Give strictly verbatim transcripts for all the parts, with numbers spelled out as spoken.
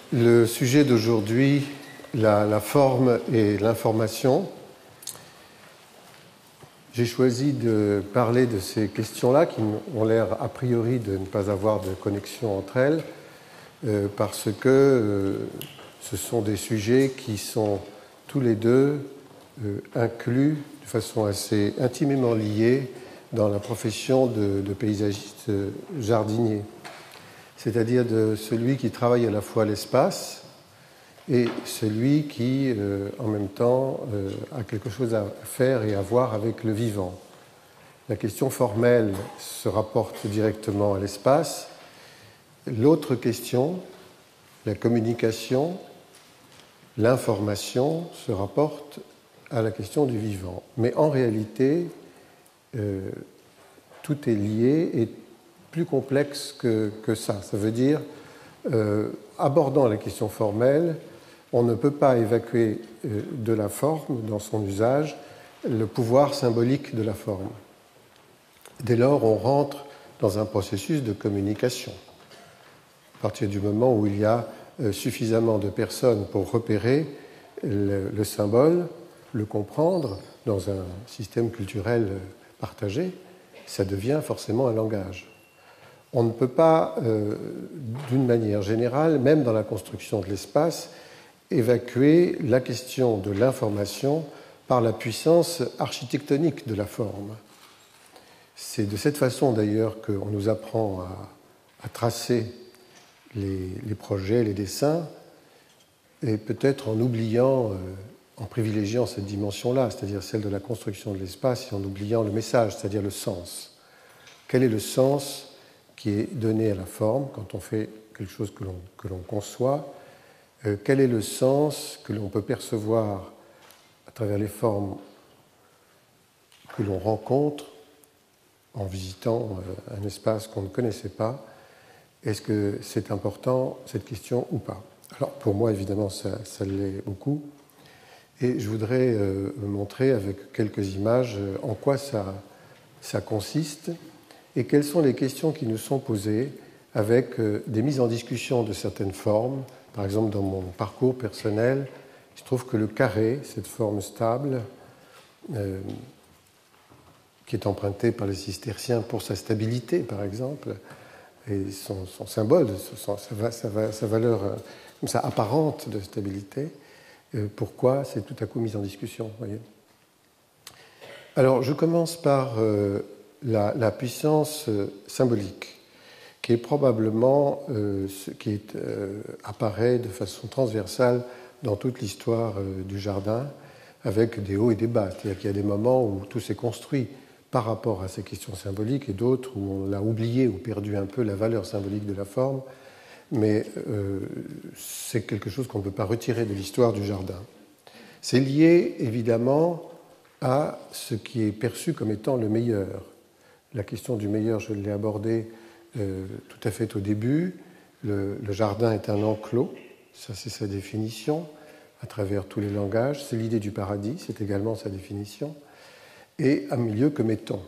Le sujet d'aujourd'hui, la, la forme et l'information. J'ai choisi de parler de ces questions-là qui ont l'air a priori de ne pas avoir de connexion entre elles euh, parce que euh, ce sont des sujets qui sont tous les deux euh, inclus de façon assez intimement liée dans la profession de, de paysagiste jardinier, c'est-à-dire de celui qui travaille à la fois l'espace et celui qui, euh, en même temps, euh, a quelque chose à faire et à voir avec le vivant. La question formelle se rapporte directement à l'espace. L'autre question, la communication, l'information, se rapporte à la question du vivant. Mais en réalité, euh, tout est lié et plus complexe que, que ça. Ça veut dire, euh, abordant la question formelle, on ne peut pas évacuer de la forme, dans son usage, le pouvoir symbolique de la forme. Dès lors, on rentre dans un processus de communication. À partir du moment où il y a suffisamment de personnes pour repérer le, le symbole, le comprendre dans un système culturel partagé, ça devient forcément un langage. On ne peut pas, euh, d'une manière générale, même dans la construction de l'espace, évacuer la question de l'information par la puissance architectonique de la forme. C'est de cette façon d'ailleurs qu'on nous apprend à, à tracer les, les projets, les dessins, et peut-être en oubliant, euh, en privilégiant cette dimension-là, c'est-à-dire celle de la construction de l'espace, et en oubliant le message, c'est-à-dire le sens. Quel est le sens qui est donné à la forme quand on fait quelque chose que l'on, que l'on conçoit? Euh, quel est le sens que l'on peut percevoir à travers les formes que l'on rencontre en visitant euh, un espace qu'on ne connaissait pas? Est-ce que c'est important, cette question, ou pas? Alors, pour moi, évidemment, ça, ça l'est beaucoup. Et je voudrais euh, montrer avec quelques images euh, en quoi ça, ça consiste et quelles sont les questions qui nous sont posées avec euh, des mises en discussion de certaines formes. Par exemple, dans mon parcours personnel, je trouve que le carré, cette forme stable, euh, qui est empruntée par les cisterciens pour sa stabilité, par exemple, et son, son symbole, son, sa, sa, sa valeur euh, sa apparente de stabilité, euh, pourquoi c'est tout à coup mis en discussion, voyez. Alors, je commence par euh, la, la puissance euh, symbolique, qui est probablement euh, ce qui est, euh, apparaît de façon transversale dans toute l'histoire euh, du jardin, avec des hauts et des bas. C'est-à-dire qu'il y a des moments où tout s'est construit par rapport à ces questions symboliques et d'autres où on a oublié ou perdu un peu la valeur symbolique de la forme, mais euh, c'est quelque chose qu'on ne peut pas retirer de l'histoire du jardin. C'est lié évidemment à ce qui est perçu comme étant le meilleur. La question du meilleur, je l'ai abordée Euh, tout à fait au début. Le, le jardin est un enclos, ça c'est sa définition, à travers tous les langages. C'est l'idée du paradis, c'est également sa définition. Et un milieu comme étant.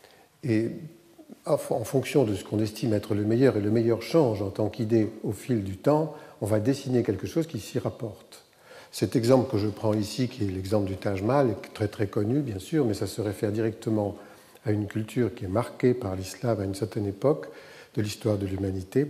Et en fonction de ce qu'on estime être le meilleur, et le meilleur change en tant qu'idée au fil du temps, on va dessiner quelque chose qui s'y rapporte. Cet exemple que je prends ici, qui est l'exemple du Taj Mahal, est très très connu bien sûr, mais ça se réfère directement à une culture qui est marquée par l'islam à une certaine époque de l'histoire de l'humanité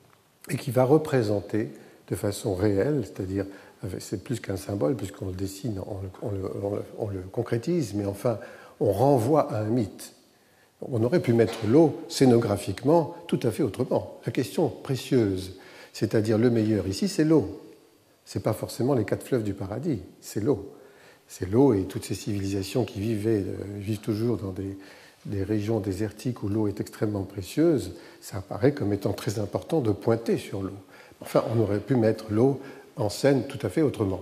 et qui va représenter de façon réelle, c'est-à-dire c'est plus qu'un symbole puisqu'on le dessine, on le, on, le, on, le, on le concrétise, mais enfin on renvoie à un mythe. On aurait pu mettre l'eau scénographiquement tout à fait autrement. La question précieuse, c'est-à-dire le meilleur ici, c'est l'eau. Ce n'est pas forcément les quatre fleuves du paradis, c'est l'eau. C'est l'eau et toutes ces civilisations qui vivaient, vivent toujours dans des, des régions désertiques où l'eau est extrêmement précieuse, ça apparaît comme étant très important de pointer sur l'eau. Enfin, on aurait pu mettre l'eau en scène tout à fait autrement.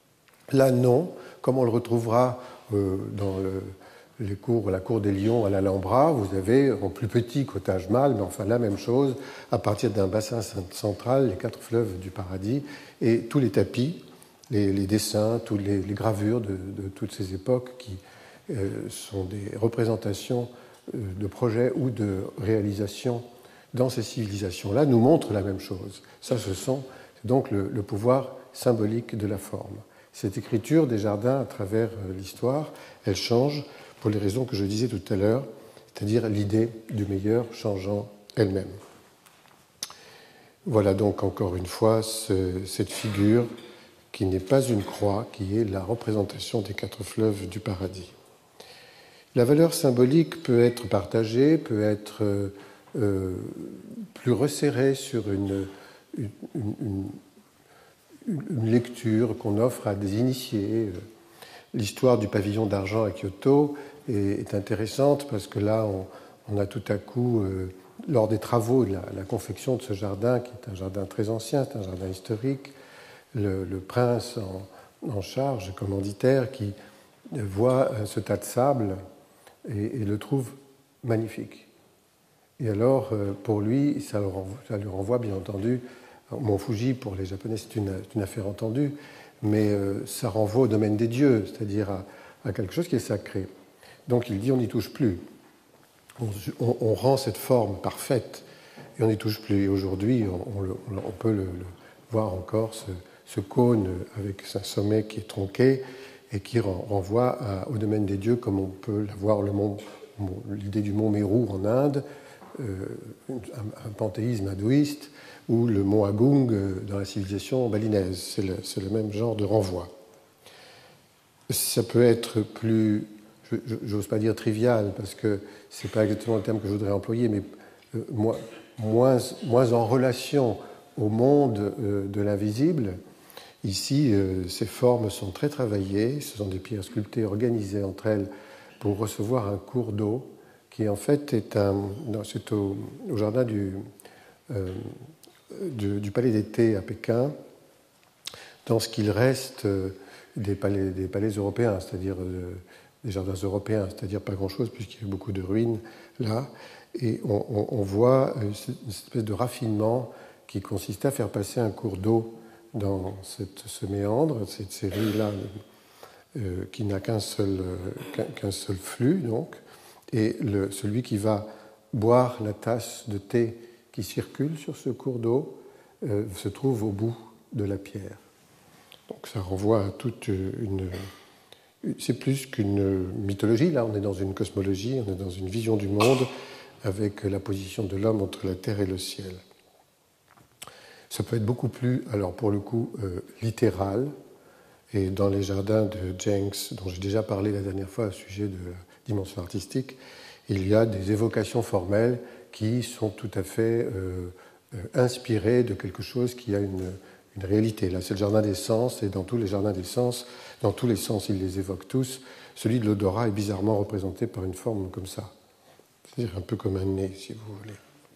Là, non, comme on le retrouvera euh, dans le, les cours, la cour des lions à l'Alhambra, vous avez, en plus petit qu'au Taj Mahal, mais enfin la même chose, à partir d'un bassin central, les quatre fleuves du paradis, et tous les tapis, les, les dessins, toutes les, les gravures de, de toutes ces époques qui euh, sont des représentations euh, de projets ou de réalisations dans ces civilisations-là, nous montrent la même chose. Ça, ce sont C'est donc le, le pouvoir symbolique de la forme. Cette écriture des jardins à travers l'histoire, elle change pour les raisons que je disais tout à l'heure, c'est-à-dire l'idée du meilleur changeant elle-même. Voilà donc encore une fois ce, cette figure qui n'est pas une croix, qui est la représentation des quatre fleuves du paradis. La valeur symbolique peut être partagée, peut être euh, plus resserrée sur une, une, une, une lecture qu'on offre à des initiés. L'histoire du pavillon d'argent à Kyoto est, est intéressante parce que là, on, on a tout à coup, euh, lors des travaux de la, la confection de ce jardin, qui est un jardin très ancien, c'est un jardin historique, le, le prince en, en charge, commanditaire, qui voit ce tas de sable et, et le trouve magnifique. Et alors, pour lui, ça, le renvoie, ça lui renvoie, bien entendu, Mont Fuji, pour les Japonais, c'est une, une affaire entendue, mais euh, ça renvoie au domaine des dieux, c'est-à-dire à, à quelque chose qui est sacré. Donc il dit, on n'y touche plus. On, on, on rend cette forme parfaite et on n'y touche plus. Et aujourd'hui, on, on, on peut le, le voir encore, ce, ce cône avec un sommet qui est tronqué et qui renvoie à, au domaine des dieux, comme on peut l'avoir l'idée du mont Meru en Inde, euh, un, un panthéisme hindouiste, ou le mont Agung dans la civilisation balinaise. C'est le, c'est le même genre de renvoi. Ça peut être plus, j'ose pas dire trivial, parce que ce n'est pas exactement le terme que je voudrais employer, mais euh, moins, moins, moins en relation au monde euh, de l'invisible. Ici, euh, ces formes sont très travaillées, ce sont des pierres sculptées organisées entre elles pour recevoir un cours d'eau qui en fait est un, non, c'est au, au jardin du, euh, du, du palais d'été à Pékin, dans ce qu'il reste euh, des, palais, des palais européens, c'est-à-dire euh, des jardins européens, c'est-à-dire pas grand-chose puisqu'il y a beaucoup de ruines là, et on, on, on voit une espèce de raffinement qui consiste à faire passer un cours d'eau dans cette, ce méandre, cette série-là, euh, qui n'a qu'un seul, euh, qu'un seul flux, donc, et le, celui qui va boire la tasse de thé qui circule sur ce cours d'eau euh, se trouve au bout de la pierre. Donc ça renvoie à toute une... C'est plus qu'une mythologie, là on est dans une cosmologie, on est dans une vision du monde avec la position de l'homme entre la terre et le ciel. Ça peut être beaucoup plus, alors pour le coup, euh, littéral. Et dans les jardins de Jenks, dont j'ai déjà parlé la dernière fois au sujet de la dimension artistique, il y a des évocations formelles qui sont tout à fait euh, euh, inspirées de quelque chose qui a une, une réalité. Là, c'est le jardin des sens, et dans tous les jardins des sens, dans tous les sens, ils les évoquent tous. Celui de l'odorat est bizarrement représenté par une forme comme ça. C'est-à-dire un peu comme un nez, si vous voulez.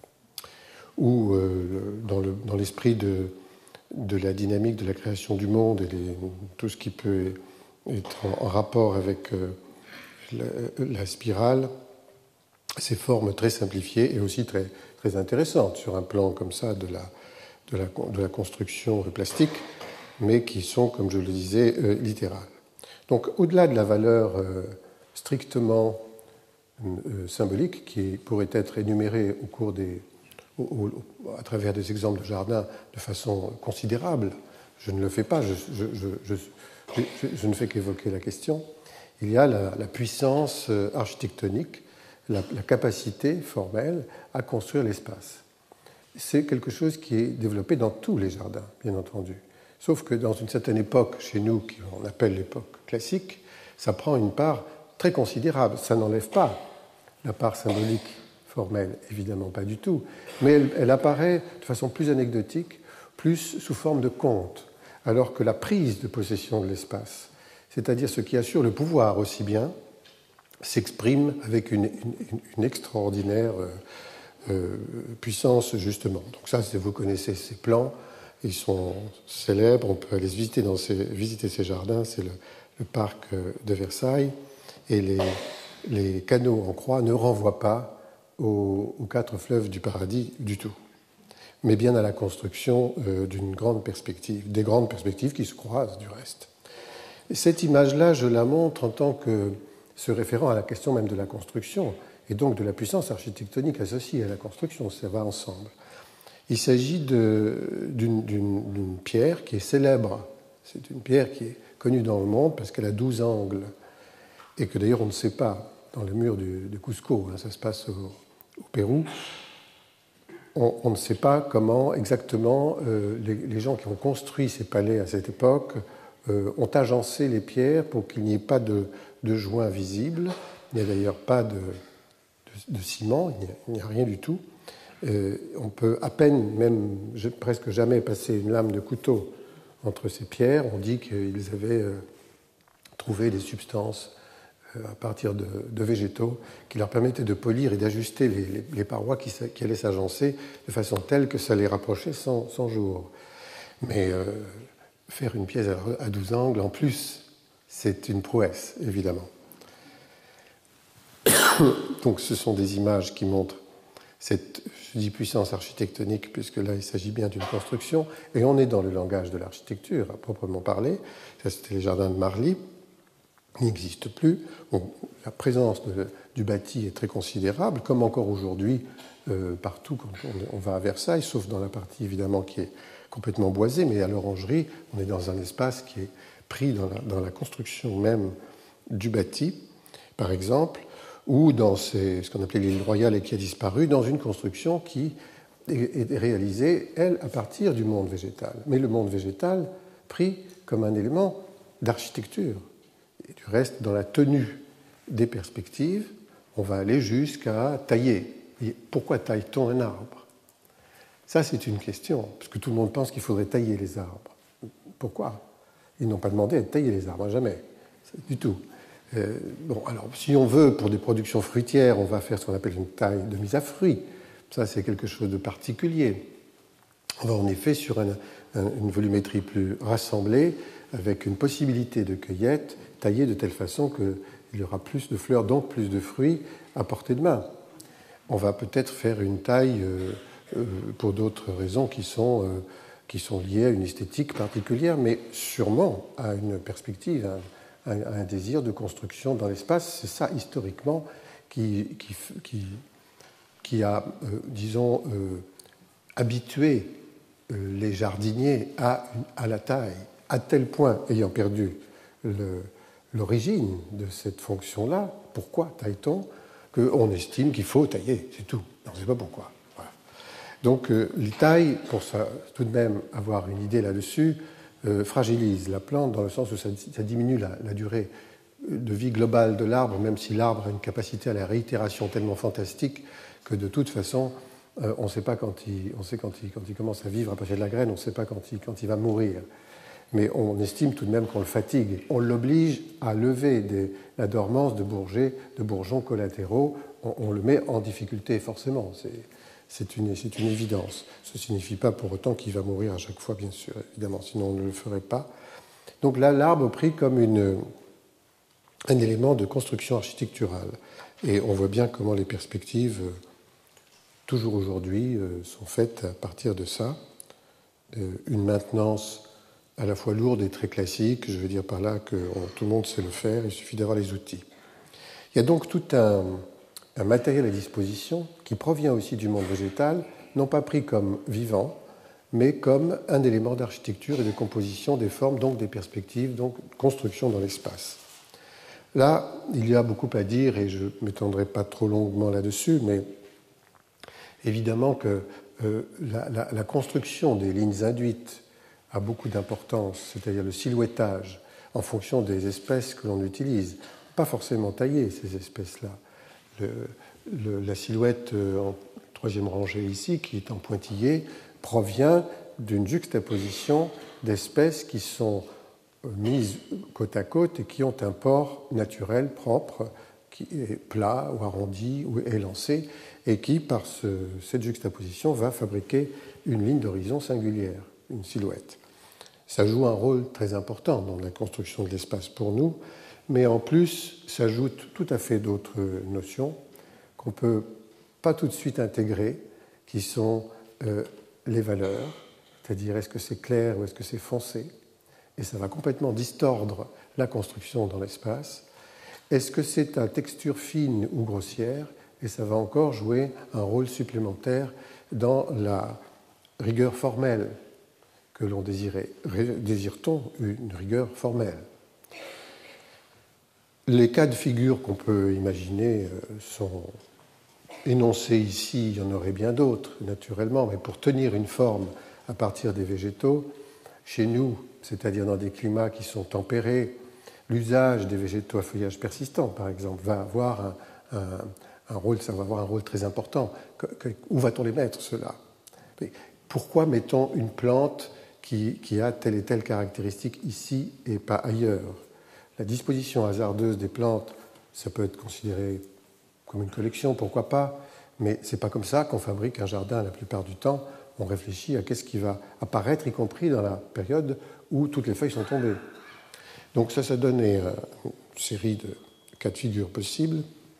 Ou euh, dans, le, dans l'esprit de, de la dynamique de la création du monde et les, tout ce qui peut être en, en rapport avec euh, la, la spirale, ces formes très simplifiées et aussi très, très intéressantes sur un plan comme ça de la, de la, de la construction plastique, mais qui sont, comme je le disais, euh, littérales. Donc au-delà de la valeur euh, strictement euh, symbolique qui pourrait être énumérée au cours des à travers des exemples de jardins de façon considérable. Je ne le fais pas, je, je, je, je, je ne fais qu'évoquer la question. Il y a la, la puissance architectonique, la, la capacité formelle à construire l'espace. C'est quelque chose qui est développé dans tous les jardins, bien entendu. Sauf que dans une certaine époque, chez nous, qu'on appelle l'époque classique, ça prend une part très considérable. Ça n'enlève pas la part symbolique formelle, évidemment pas du tout, mais elle, elle apparaît de façon plus anecdotique, plus sous forme de conte, alors que la prise de possession de l'espace, c'est-à-dire ce qui assure le pouvoir aussi bien, s'exprime avec une, une, une extraordinaire euh, euh, puissance, justement. Donc ça, vous connaissez ces plans, ils sont célèbres, on peut aller visiter, dans ces, visiter ces jardins, c'est le, le parc de Versailles, et les, les canaux en croix ne renvoient pas Aux, aux quatre fleuves du paradis du tout, mais bien à la construction euh, d'une grande perspective, des grandes perspectives qui se croisent du reste. Et cette image-là, je la montre en tant que se référant à la question même de la construction, et donc de la puissance architectonique associée à la construction, ça va ensemble. Il s'agit d'une pierre qui est célèbre. C'est une pierre qui est connue dans le monde parce qu'elle a douze angles et que d'ailleurs on ne sait pas dans le mur du, de Cusco, hein, ça se passe au, au Pérou, on, on ne sait pas comment exactement euh, les, les gens qui ont construit ces palais à cette époque euh, ont agencé les pierres pour qu'il n'y ait pas de, de joints visibles. Il n'y a d'ailleurs pas de, de, de ciment, il n'y a, a rien du tout. Euh, on peut à peine, même presque jamais, passer une lame de couteau entre ces pierres. On dit qu'ils avaient euh, trouvé des substances euh, à partir de, de végétaux qui leur permettaient de polir et d'ajuster les, les, les parois qui, qui allaient s'agencer de façon telle que ça les rapprochait sans, sans jour. Mais euh, faire une pièce à, à douze angles, en plus, c'est une prouesse, évidemment. Donc ce sont des images qui montrent cette, je dis puissance architectonique, puisque là, il s'agit bien d'une construction, et on est dans le langage de l'architecture, à proprement parler. Ça, c'était les jardins de Marly, qui n'existent plus. Bon, la présence de, du bâti est très considérable, comme encore aujourd'hui, euh, partout quand on, on va à Versailles, sauf dans la partie, évidemment, qui est complètement boisée, mais à l'Orangerie, on est dans un espace qui est pris dans la, dans la construction même du bâti, par exemple, ou dans ces, ce qu'on appelait l'île royale et qui a disparu, dans une construction qui est, est réalisée, elle, à partir du monde végétal. Mais le monde végétal pris comme un élément d'architecture. Et du reste, dans la tenue des perspectives, on va aller jusqu'à tailler. Et pourquoi taille-t-on un arbre? Ça, c'est une question, parce que tout le monde pense qu'il faudrait tailler les arbres. Pourquoi? Ils n'ont pas demandé à tailler les arbres, jamais. Du tout. Euh, bon, alors, si on veut, pour des productions fruitières, on va faire ce qu'on appelle une taille de mise à fruit. Ça, c'est quelque chose de particulier. On va en effet sur un, un, une volumétrie plus rassemblée, avec une possibilité de cueillette taillée de telle façon qu'il y aura plus de fleurs, donc plus de fruits à portée de main. On va peut-être faire une taille euh, euh, pour d'autres raisons qui sont, euh, qui sont liées à une esthétique particulière, mais sûrement à une perspective, à, un désir de construction dans l'espace. C'est ça, historiquement, qui, qui, qui, qui a, euh, disons, euh, habitué euh, les jardiniers à, à la taille, à tel point, ayant perdu l'origine de cette fonction-là, pourquoi taille-t-on, qu'on estime qu'il faut tailler, c'est tout. On ne sait pas pourquoi. Voilà. Donc, euh, les tailles, pour ça, tout de même avoir une idée là-dessus, Euh, fragilise la plante dans le sens où ça, ça diminue la, la durée de vie globale de l'arbre, même si l'arbre a une capacité à la réitération tellement fantastique que de toute façon, euh, on ne sait pas quand il, on sait quand il, quand il commence à vivre à partir de la graine, on ne sait pas quand il, quand il va mourir. Mais on estime tout de même qu'on le fatigue. On l'oblige à lever des, la dormance de, bourgers, de bourgeons collatéraux. On, on le met en difficulté, forcément. C'est, C'est une, c'est une évidence. Ce ne signifie pas pour autant qu'il va mourir à chaque fois, bien sûr, évidemment, sinon on ne le ferait pas. Donc là, l'arbre pris comme une, un élément de construction architecturale. Et on voit bien comment les perspectives, toujours aujourd'hui, sont faites à partir de ça. Une maintenance à la fois lourde et très classique, je veux dire par là que on, tout le monde sait le faire, il suffit d'avoir les outils. Il y a donc tout un... un matériel à disposition qui provient aussi du monde végétal, non pas pris comme vivant, mais comme un élément d'architecture et de composition des formes, donc des perspectives, donc construction dans l'espace. Là, il y a beaucoup à dire et je ne m'étendrai pas trop longuement là-dessus, mais évidemment que euh, la, la, la construction des lignes induites a beaucoup d'importance, c'est-à-dire le silhouettage en fonction des espèces que l'on utilise. Pas forcément tailler ces espèces-là. Le, le, la silhouette en troisième rangée ici, qui est en pointillé, provient d'une juxtaposition d'espèces qui sont mises côte à côte et qui ont un port naturel propre, qui est plat ou arrondi ou élancé, et qui, par ce, cette juxtaposition, va fabriquer une ligne d'horizon singulière, une silhouette. Ça joue un rôle très important dans la construction de l'espace pour nous, mais en plus s'ajoutent tout à fait d'autres notions qu'on ne peut pas tout de suite intégrer, qui sont euh, les valeurs, c'est-à-dire est-ce que c'est clair ou est-ce que c'est foncé, et ça va complètement distordre la construction dans l'espace. Est-ce que c'est à texture fine ou grossière, et ça va encore jouer un rôle supplémentaire dans la, rigueur formelle que l'on désirait. Désire-t-on une rigueur formelle? Les cas de figure qu'on peut imaginer sont énoncés ici, il y en aurait bien d'autres, naturellement, mais pour tenir une forme à partir des végétaux, chez nous, c'est-à-dire dans des climats qui sont tempérés, l'usage des végétaux à feuillage persistant, par exemple, va avoir un, un, un rôle, ça va avoir un rôle très important. Que, que, où va-t-on les mettre, ceux-là? Pourquoi mettons une plante qui, qui a telle et telle caractéristique ici et pas ailleurs? La disposition hasardeuse des plantes, ça peut être considéré comme une collection, pourquoi pas, mais ce n'est pas comme ça qu'on fabrique un jardin la plupart du temps. On réfléchit à qu'est-ce qui va apparaître, y compris dans la période où toutes les feuilles sont tombées. Donc ça, ça donnait une série de cas de figure possibles,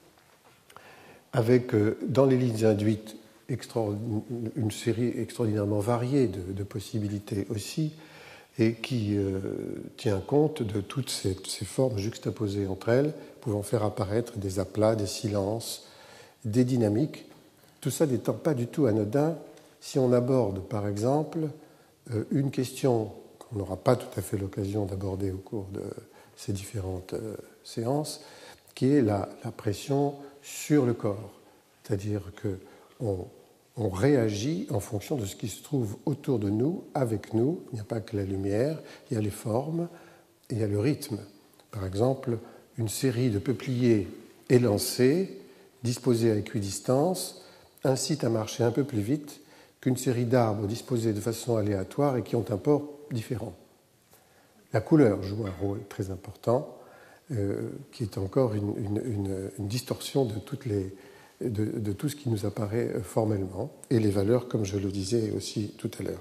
avec dans les lignes induites une série extraordinairement variée de, de possibilités aussi, et qui euh, tient compte de toutes ces, ces formes juxtaposées entre elles, pouvant faire apparaître des aplats, des silences, des dynamiques. Tout ça n'étant pas du tout anodin si on aborde, par exemple, euh, une question qu'on n'aura pas tout à fait l'occasion d'aborder au cours de ces différentes euh, séances, qui est la, la pression sur le corps. C'est-à-dire qu'on on réagit en fonction de ce qui se trouve autour de nous, avec nous. Il n'y a pas que la lumière, il y a les formes et il y a le rythme. Par exemple, une série de peupliers élancés, disposés à équidistance, incite à marcher un peu plus vite qu'une série d'arbres disposés de façon aléatoire et qui ont un port différent. La couleur joue un rôle très important, euh, qui est encore une, une, une, une distorsion de toutes les De, de tout ce qui nous apparaît formellement, et les valeurs, comme je le disais aussi tout à l'heure.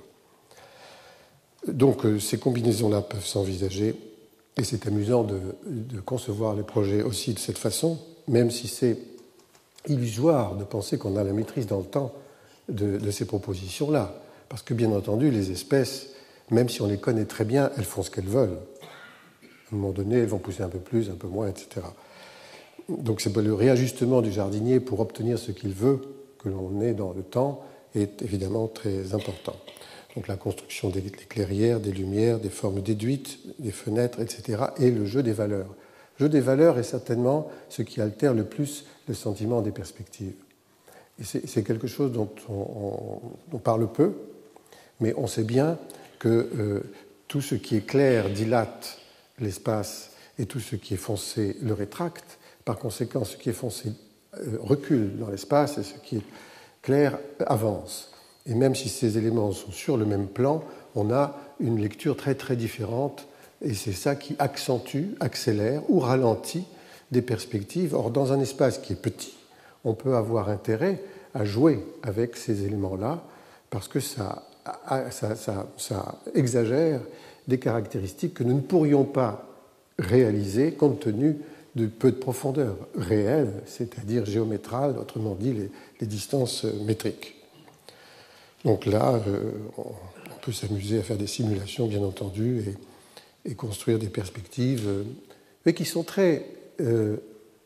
Donc, ces combinaisons-là peuvent s'envisager, et c'est amusant de, de concevoir les projets aussi de cette façon, même si c'est illusoire de penser qu'on a la maîtrise dans le temps de, de ces propositions-là. Parce que, bien entendu, les espèces, même si on les connaît très bien, elles font ce qu'elles veulent. À un moment donné, elles vont pousser un peu plus, un peu moins, et cetera. Donc c'est le réajustement du jardinier pour obtenir ce qu'il veut que l'on ait dans le temps est évidemment très important. Donc la construction des clairières, des lumières, des formes déduites, des fenêtres, et cetera, et le jeu des valeurs. Le jeu des valeurs est certainement ce qui altère le plus le sentiment des perspectives. Et c'est, c'est quelque chose dont on, on, on parle peu, mais on sait bien que euh, tout ce qui est clair dilate l'espace et tout ce qui est foncé le rétracte. Par conséquent, ce qui est foncé recule dans l'espace et ce qui est clair avance. Et même si ces éléments sont sur le même plan, on a une lecture très très différente et c'est ça qui accentue, accélère ou ralentit des perspectives. Or, dans un espace qui est petit, on peut avoir intérêt à jouer avec ces éléments-là parce que ça, ça, ça, ça exagère des caractéristiques que nous ne pourrions pas réaliser compte tenu de peu de profondeur réelle, c'est-à-dire géométrale, autrement dit les, les distances métriques. Donc là, euh, on peut s'amuser à faire des simulations, bien entendu, et, et construire des perspectives, euh, mais qui sont très euh,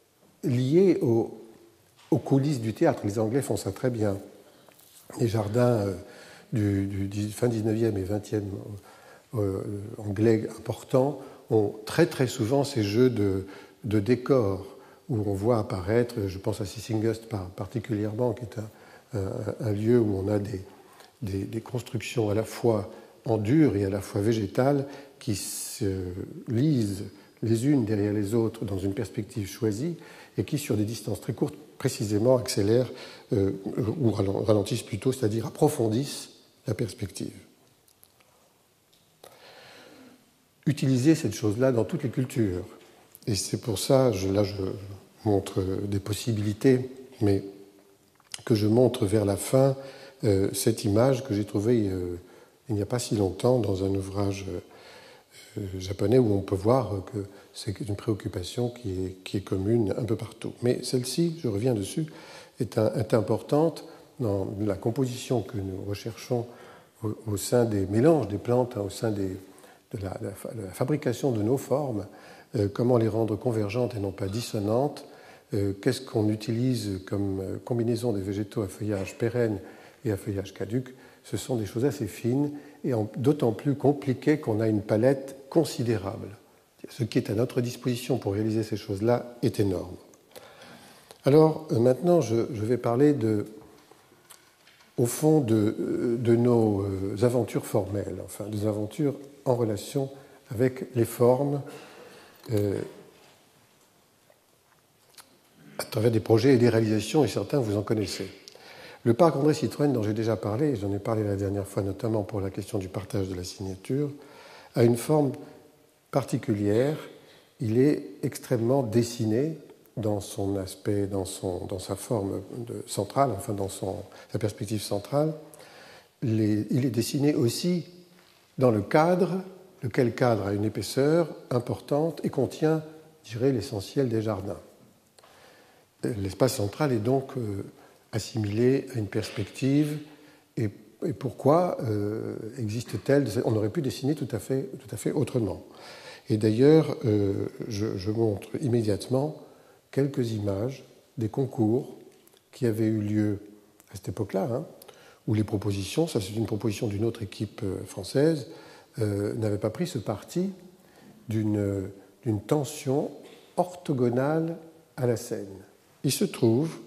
liées au, aux coulisses du théâtre. Les Anglais font ça très bien. Les jardins euh, du, du fin dix-neuvième et vingtième euh, anglais importants ont très très souvent ces jeux de de décors où on voit apparaître, je pense à Sissinghurst particulièrement, qui est un, un, un lieu où on a des, des, des constructions à la fois en dur et à la fois végétales qui se lisent les unes derrière les autres dans une perspective choisie et qui, sur des distances très courtes, précisément accélèrent euh, ou ralentissent plutôt, c'est-à-dire approfondissent la perspective. Utilisez cette chose-là dans toutes les cultures. Et c'est pour ça, je, là je montre des possibilités, mais que je montre vers la fin euh, cette image que j'ai trouvée euh, il n'y a pas si longtemps dans un ouvrage euh, japonais où on peut voir que c'est une préoccupation qui est, qui est commune un peu partout. Mais celle-ci, je reviens dessus, est, un, est importante dans la composition que nous recherchons au, au sein des mélanges des plantes, hein, au sein des, de, la, de la fabrication de nos formes. Euh, comment les rendre convergentes et non pas dissonantes, euh, qu'est-ce qu'on utilise comme euh, combinaison des végétaux à feuillage pérenne et à feuillage caduc, ce sont des choses assez fines et d'autant plus compliquées qu'on a une palette considérable. Ce qui est à notre disposition pour réaliser ces choses-là est énorme. Alors maintenant, je, je vais parler de, au fond de, de nos aventures formelles, enfin des aventures en relation avec les formes euh, à travers des projets et des réalisations, et certains vous en connaissez. Le parc André Citroën, dont j'ai déjà parlé, et j'en ai parlé la dernière fois notamment pour la question du partage de la signature, a une forme particulière. Il est extrêmement dessiné dans son aspect, dans, son, dans sa forme de, centrale, enfin dans son, sa perspective centrale. Les, il est dessiné aussi dans le cadre, lequel cadre a une épaisseur importante et contient, je dirais, l'essentiel des jardins. L'espace central est donc euh, assimilé à une perspective. Et, et pourquoi euh, existe-t-elle? On aurait pu dessiner tout à fait, tout à fait autrement. Et d'ailleurs, euh, je, je montre immédiatement quelques images des concours qui avaient eu lieu à cette époque-là, hein, où les propositions, ça c'est une proposition d'une autre équipe française, euh, n'avaient pas pris ce parti d'une, d'une tension orthogonale à la scène. Il se trouve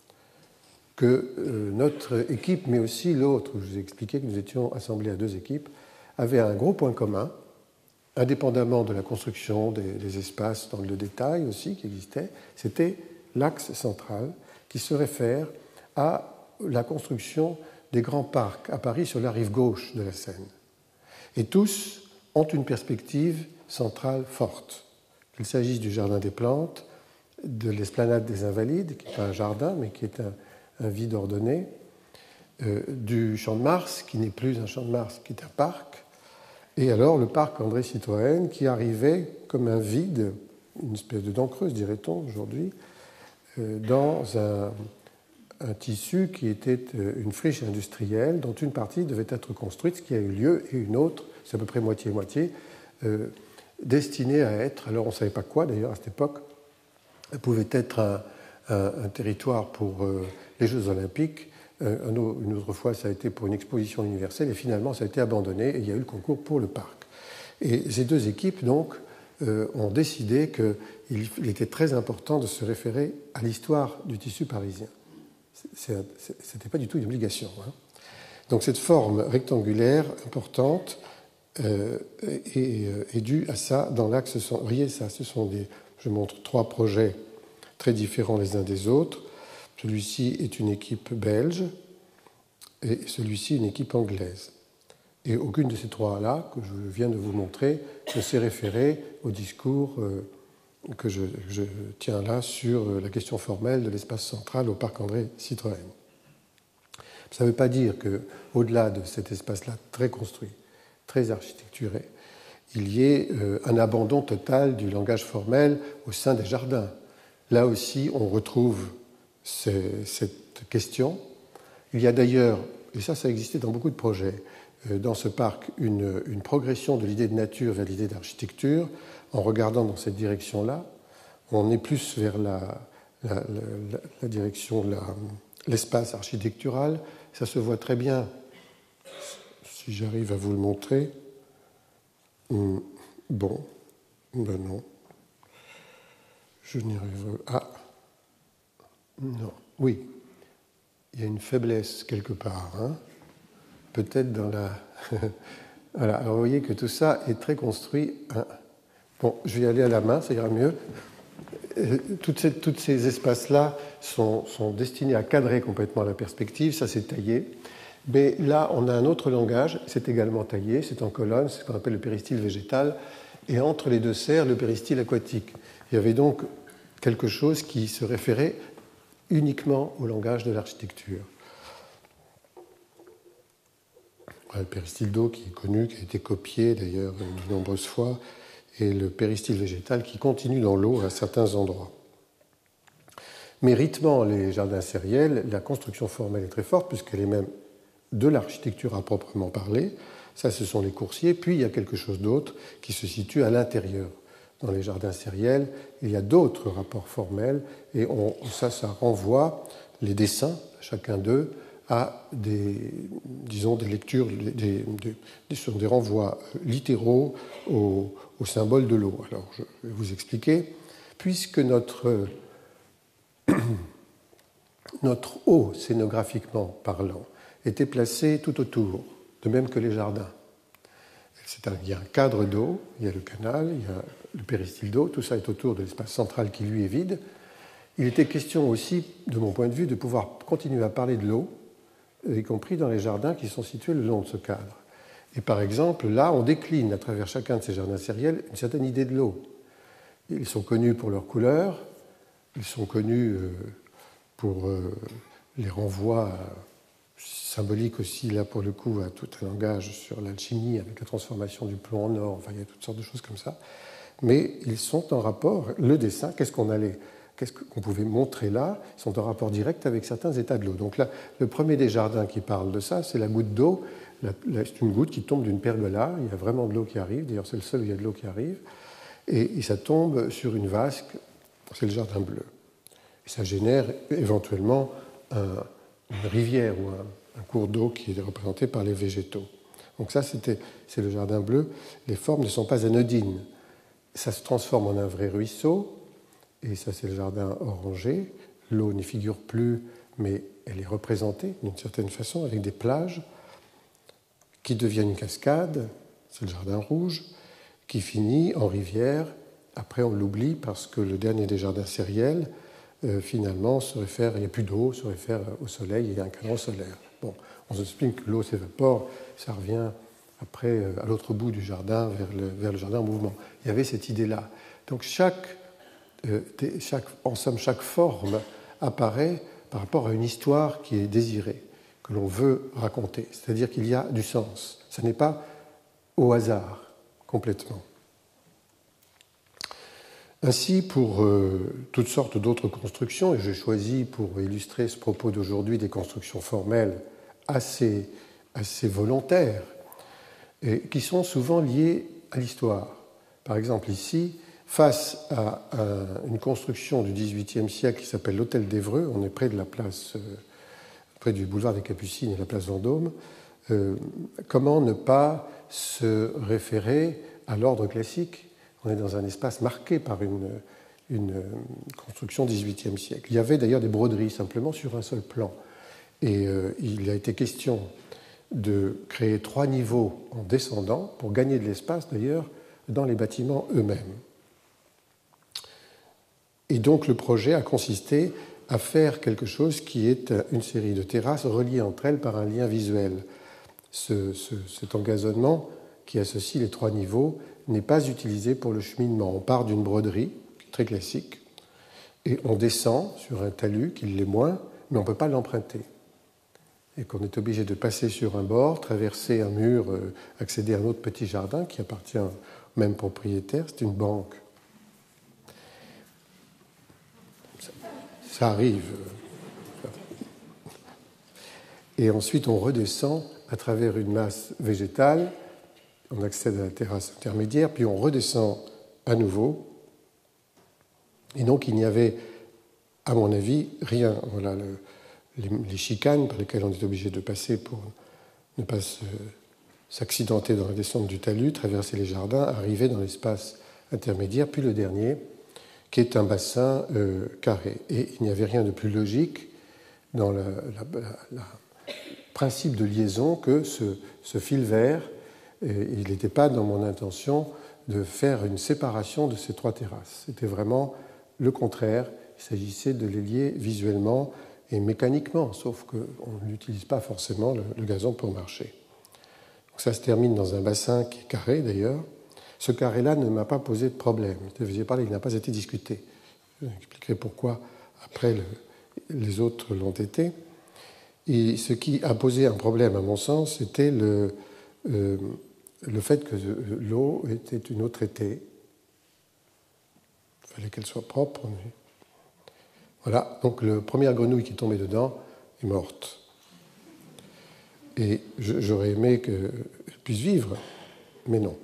que euh, notre équipe, mais aussi l'autre, où je vous ai expliqué que nous étions assemblés à deux équipes, avaient un gros point commun, indépendamment de la construction des, des espaces dans le détail aussi qui existait, c'était l'axe central qui se réfère à la construction des grands parcs à Paris sur la rive gauche de la Seine. Et tous ont une perspective centrale forte. Qu'il s'agisse du Jardin des Plantes, de l'Esplanade des Invalides, qui n'est pas un jardin, mais qui est un, un vide ordonné, euh, du Champ de Mars, qui n'est plus un Champ de Mars, qui est un parc, et alors le parc André Citroën, qui arrivait comme un vide, une espèce de dent creuse, dirait-on aujourd'hui, euh, dans un, un tissu qui était une friche industrielle, dont une partie devait être construite, ce qui a eu lieu, et une autre, c'est à peu près moitié-moitié, euh, destinée à être, alors on ne savait pas quoi d'ailleurs à cette époque, pouvait être un, un, un territoire pour euh, les Jeux Olympiques. Euh, une autre fois, ça a été pour une exposition universelle, et finalement, ça a été abandonné, et il y a eu le concours pour le parc. Et ces deux équipes, donc, euh, ont décidé qu'il il était très important de se référer à l'histoire du tissu parisien. Ce n'était pas du tout une obligation. Hein. Donc, cette forme rectangulaire importante euh, est, est due à ça dans l'axe. Vous voyez, ça, ce sont des... Je montre trois projets très différents les uns des autres. Celui-ci est une équipe belge et celui-ci une équipe anglaise. Et aucune de ces trois-là, que je viens de vous montrer, ne s'est référée au discours que je, je tiens là sur la question formelle de l'espace central au parc André Citroën. Ça ne veut pas dire qu'au-delà de cet espace-là très construit, très architecturé, il y ait un abandon total du langage formel au sein des jardins. Là aussi, on retrouve cette question. Il y a d'ailleurs, et ça, ça existait dans beaucoup de projets, dans ce parc, une, une progression de l'idée de nature vers l'idée d'architecture. En regardant dans cette direction-là, on est plus vers la, la, la, la direction, la, l'espace architectural. Ça se voit très bien, si j'arrive à vous le montrer. Bon, ben non. Je n'y arriverai pas. Ah, non, oui. Il y a une faiblesse quelque part. Hein. Peut-être dans la... voilà, alors vous voyez que tout ça est très construit. Hein. Bon, je vais y aller à la main, ça ira mieux. Toutes ces, toutes ces espaces-là sont, sont destinés à cadrer complètement la perspective, ça c'est taillé. Mais là, on a un autre langage, c'est également taillé, c'est en colonne, c'est ce qu'on appelle le péristyle végétal, et entre les deux serres, le péristyle aquatique. Il y avait donc quelque chose qui se référait uniquement au langage de l'architecture. Le péristyle d'eau qui est connu, qui a été copié d'ailleurs de nombreuses fois, et le péristyle végétal qui continue dans l'eau à certains endroits. Mais rythmant les jardins sériels, la construction formelle est très forte, puisqu'elle est même de l'architecture à proprement parler. Ça, ce sont les coursiers. Puis, il y a quelque chose d'autre qui se situe à l'intérieur. Dans les jardins sériels, il y a d'autres rapports formels, et on, ça, ça renvoie les dessins, chacun d'eux, à des, disons, des lectures, des, des, des, sont des renvois littéraux au, au symbole de l'eau. Alors, je vais vous expliquer. Puisque notre, notre eau, scénographiquement parlant, était placée tout autour, de même que les jardins. C'est un, il y a un cadre d'eau, il y a le canal, il y a le péristyle d'eau, tout ça est autour de l'espace central qui, lui, est vide. Il était question aussi, de mon point de vue, de pouvoir continuer à parler de l'eau, y compris dans les jardins qui sont situés le long de ce cadre. Et par exemple, là, on décline à travers chacun de ces jardins sériels une certaine idée de l'eau. Ils sont connus pour leur couleur, ils sont connus pour les renvois symboliques aussi, là pour le coup, à tout un langage sur l'alchimie avec la transformation du plomb en or, enfin il y a toutes sortes de choses comme ça. Mais ils sont en rapport, le dessin, qu'est-ce qu'on allait, qu'est-ce qu'on pouvait montrer là, ils sont en rapport direct avec certains états de l'eau. Donc là, le premier des jardins qui parle de ça, c'est la goutte d'eau. C'est une goutte qui tombe d'une pergola, il y a vraiment de l'eau qui arrive, d'ailleurs c'est le seul où il y a de l'eau qui arrive. Et, et ça tombe sur une vasque, c'est le jardin bleu. Et ça génère éventuellement un, une rivière ou un, un cours d'eau qui est représenté par les végétaux. Donc ça, c'était, c'est le jardin bleu. Les formes ne sont pas anodines. Ça se transforme en un vrai ruisseau, et ça, c'est le jardin orangé. L'eau n'y figure plus, mais elle est représentée d'une certaine façon, avec des plages qui deviennent une cascade, c'est le jardin rouge, qui finit en rivière. Après, on l'oublie parce que le dernier des jardins sériels, euh, finalement, se réfère, il n'y a plus d'eau, se réfère au soleil, il y a un cadran solaire. Bon, on s'explique que l'eau s'évapore, ça revient après euh, à l'autre bout du jardin, vers le, vers le jardin en mouvement. Il y avait cette idée-là. Donc, chaque, euh, chaque, en somme, chaque forme apparaît par rapport à une histoire qui est désirée, que l'on veut raconter. C'est-à-dire qu'il y a du sens. Ce n'est pas au hasard. Complètement. Ainsi, pour euh, toutes sortes d'autres constructions, et j'ai choisi pour illustrer ce propos d'aujourd'hui des constructions formelles assez, assez volontaires, et qui sont souvent liées à l'histoire. Par exemple, ici, face à un, une construction du dix-huitième siècle qui s'appelle l'Hôtel d'Évreux, on est près de la place, euh, près du boulevard des Capucines et la place Vendôme, euh, comment ne pas se référer à l'ordre classique. On est dans un espace marqué par une, une construction dix-huitième siècle. Il y avait d'ailleurs des broderies simplement sur un seul plan. Et euh, il a été question de créer trois niveaux en descendant pour gagner de l'espace d'ailleurs dans les bâtiments eux-mêmes. Et donc le projet a consisté à faire quelque chose qui est une série de terrasses reliées entre elles par un lien visuel. Ce, ce, cet engazonnement qui associe les trois niveaux n'est pas utilisé pour le cheminement. On part d'une broderie, très classique, et on descend sur un talus qui l'est moins, mais on ne peut pas l'emprunter. Et qu'on est obligé de passer sur un bord, traverser un mur, euh, accéder à un autre petit jardin qui appartient au même propriétaire. C'est une banque. Ça, ça arrive. Et ensuite, on redescend à travers une masse végétale, on accède à la terrasse intermédiaire, puis on redescend à nouveau. Et donc, il n'y avait, à mon avis, rien. Voilà le, les, les chicanes par lesquelles on est obligé de passer pour ne pas se, s'accidenter dans la descente du talus, traverser les jardins, arriver dans l'espace intermédiaire, puis le dernier, qui est un bassin euh, carré. Et il n'y avait rien de plus logique dans le principe de liaison que ce, ce fil vert. Et il n'était pas dans mon intention de faire une séparation de ces trois terrasses. C'était vraiment le contraire. Il s'agissait de les lier visuellement et mécaniquement, sauf qu'on n'utilise pas forcément le, le gazon pour marcher. Donc ça se termine dans un bassin qui est carré d'ailleurs. Ce carré-là ne m'a pas posé de problème. Je vous ai parlé, il n'a pas été discuté. Je vous expliquerai pourquoi après le, les autres l'ont été. Et ce qui a posé un problème, à mon sens, c'était le, euh, le fait que l'eau était une eau traitée. Il fallait qu'elle soit propre. Mais... Voilà, donc la première grenouille qui est tombée dedans est morte. Et j'aurais aimé qu'elle puisse vivre, mais non.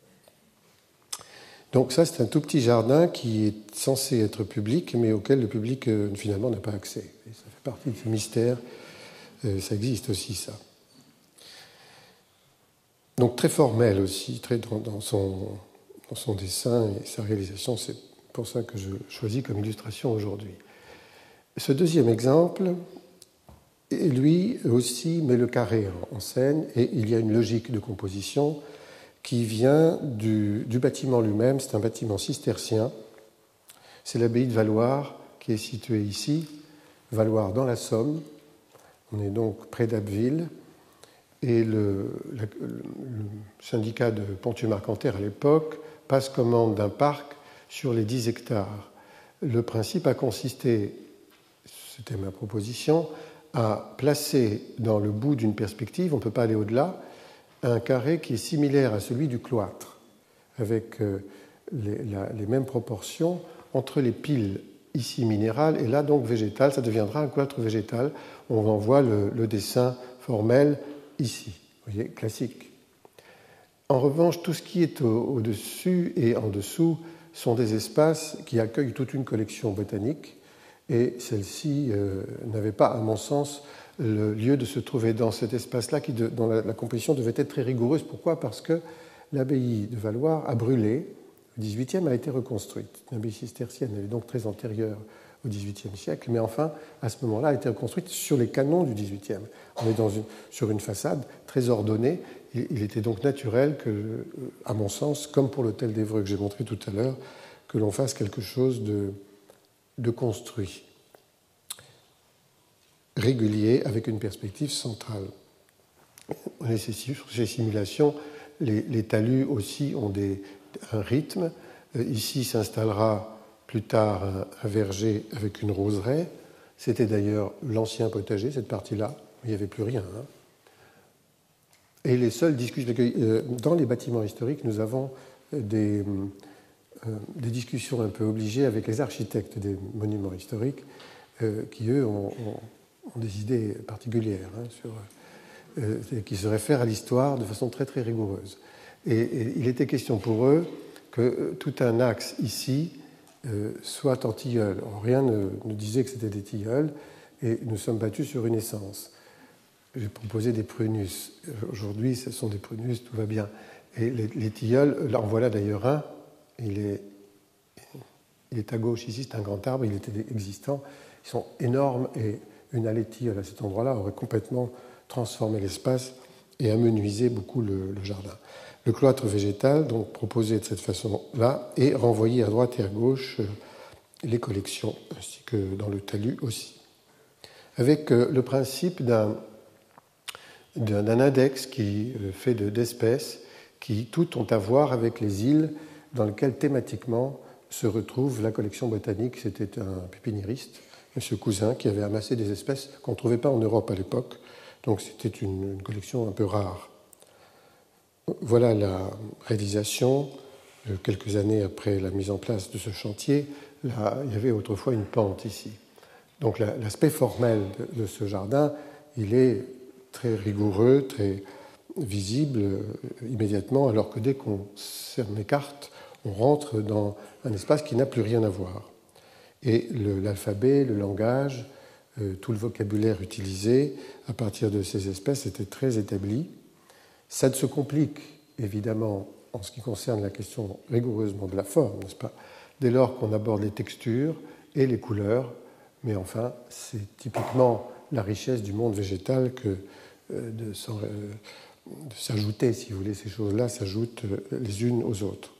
Donc ça, c'est un tout petit jardin qui est censé être public, mais auquel le public, finalement, n'a pas accès. Et ça fait partie de ces mystères euh, ça existe aussi, ça. Donc très formel aussi, très dans, dans, son, dans son dessin et sa réalisation, c'est pour ça que je choisis comme illustration aujourd'hui. Ce deuxième exemple, lui aussi met le carré en scène et il y a une logique de composition qui vient du, du bâtiment lui-même. C'est un bâtiment cistercien. C'est l'abbaye de Valloire qui est située ici, Valloire dans la Somme. On est donc près d'Abbeville. Et le, le, le syndicat de Pontieu-Marcanterre à l'époque passe commande d'un parc sur les dix hectares. Le principe a consisté, c'était ma proposition, à placer dans le bout d'une perspective, on ne peut pas aller au-delà, un carré qui est similaire à celui du cloître, avec les, la, les mêmes proportions entre les piles ici minérales et là donc végétales. Ça deviendra un cloître végétal. On en voit le, le dessin formel ici, vous voyez, classique. En revanche, tout ce qui est au, au-dessus et en dessous sont des espaces qui accueillent toute une collection botanique et celle-ci euh, n'avait pas, à mon sens, le lieu de se trouver dans cet espace-là qui de, dont la, la composition devait être très rigoureuse. Pourquoi ? Parce que l'abbaye de Valloire a brûlé, le dix-huitième a été reconstruite. L'abbaye cistercienne, elle est donc très antérieure au dix-huitième siècle, mais enfin, à ce moment-là, a été reconstruite sur les canons du dix-huitième. On est dans une, sur une façade très ordonnée. Il, il était donc naturel que, à mon sens, comme pour l'hôtel d'Évreux que j'ai montré tout à l'heure, que l'on fasse quelque chose de, de construit, régulier, avec une perspective centrale. Sur ces simulations, les, les talus aussi ont des, un rythme. Ici s'installera plus tard un, un verger avec une roseraie. C'était d'ailleurs l'ancien potager, cette partie-là. Il n'y avait plus rien. Hein. Et les seules discussions... Dans les bâtiments historiques, nous avons des, des discussions un peu obligées avec les architectes des monuments historiques euh, qui, eux, ont, ont, ont des idées particulières hein, sur, euh, qui se réfèrent à l'histoire de façon très, très rigoureuse. Et, et il était question pour eux que tout un axe ici euh, soit en tilleul. Alors, rien ne, ne disait que c'était des tilleuls, et nous sommes battus sur une essence. J'ai proposé des prunus. Aujourd'hui, ce sont des prunus, tout va bien. Et les, les tilleuls, là, en voilà d'ailleurs un. Il est, il est à gauche ici, c'est un grand arbre, il était existant. Ils sont énormes et une allée de tilleul à cet endroit-là aurait complètement transformé l'espace et amenuisé beaucoup le, le jardin. Le cloître végétal, donc proposé de cette façon-là, et renvoyé à droite et à gauche les collections, ainsi que dans le talus aussi. Avec le principe d'un, d'un index qui fait de, d'espèces qui toutes ont à voir avec les îles dans lesquelles thématiquement se retrouve la collection botanique. C'était un pépiniériste, M. Cousin, qui avait amassé des espèces qu'on ne trouvait pas en Europe à l'époque. Donc c'était une, une collection un peu rare. Voilà la réalisation. Quelques années après la mise en place de ce chantier, là, il y avait autrefois une pente ici. Donc l'aspect formel de, de ce jardin, il est très rigoureux, très visible euh, immédiatement, alors que dès qu'on s'écarte, on rentre dans un espace qui n'a plus rien à voir. Et le, l'alphabet, le langage, euh, tout le vocabulaire utilisé à partir de ces espèces était très établi. Ça se complique évidemment en ce qui concerne la question rigoureusement de la forme, n'est-ce pas ? Dès lors qu'on aborde les textures et les couleurs, mais enfin, c'est typiquement la richesse du monde végétal que euh, de, euh, de s'ajouter, si vous voulez, ces choses-là s'ajoutent les unes aux autres.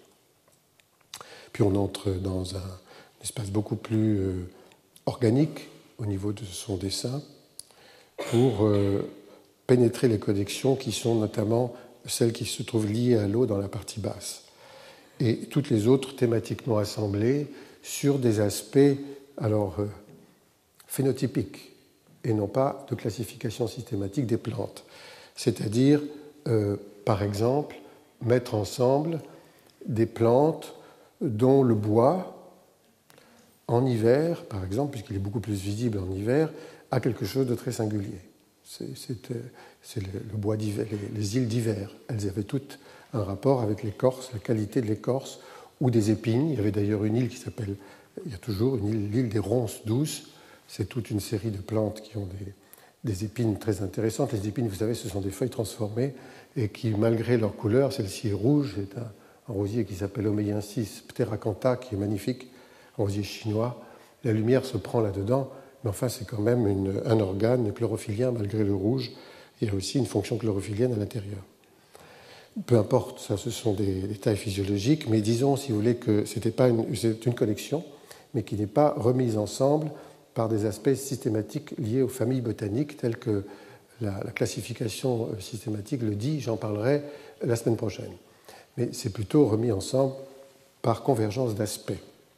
Puis on entre dans un espace beaucoup plus euh, organique au niveau de son dessin pour euh, pénétrer les connexions qui sont notamment celles qui se trouvent liées à l'eau dans la partie basse. Et toutes les autres thématiquement assemblées sur des aspects alors euh, phénotypiques et non pas de classification systématique des plantes. C'est-à-dire, euh, par exemple, mettre ensemble des plantes dont le bois, en hiver, par exemple, puisqu'il est beaucoup plus visible en hiver, a quelque chose de très singulier. C'est, c'est, c'est le, le bois d'hiver, les, les îles d'hiver. Elles avaient toutes un rapport avec l'écorce, la qualité de l'écorce ou des épines. Il y avait d'ailleurs une île qui s'appelle, il y a toujours une île, l'île des ronces douces. C'est toute une série de plantes qui ont des, des épines très intéressantes. Les épines, vous savez, ce sont des feuilles transformées et qui, malgré leur couleur, celle-ci est rouge, c'est un, un rosier qui s'appelle Omeiensis pteracantha, qui est magnifique, un rosier chinois. La lumière se prend là-dedans, mais enfin, c'est quand même une, un organe chlorophyllien, malgré le rouge. Il y a aussi une fonction chlorophyllienne à l'intérieur. Peu importe, ça, ce sont des détails physiologiques, mais disons, si vous voulez, que c'était pas une, c'est une collection, mais qui n'est pas remise ensemble par des aspects systématiques liés aux familles botaniques, telles que la, la classification systématique le dit. J'en parlerai la semaine prochaine. Mais c'est plutôt remis ensemble par convergence d'aspects.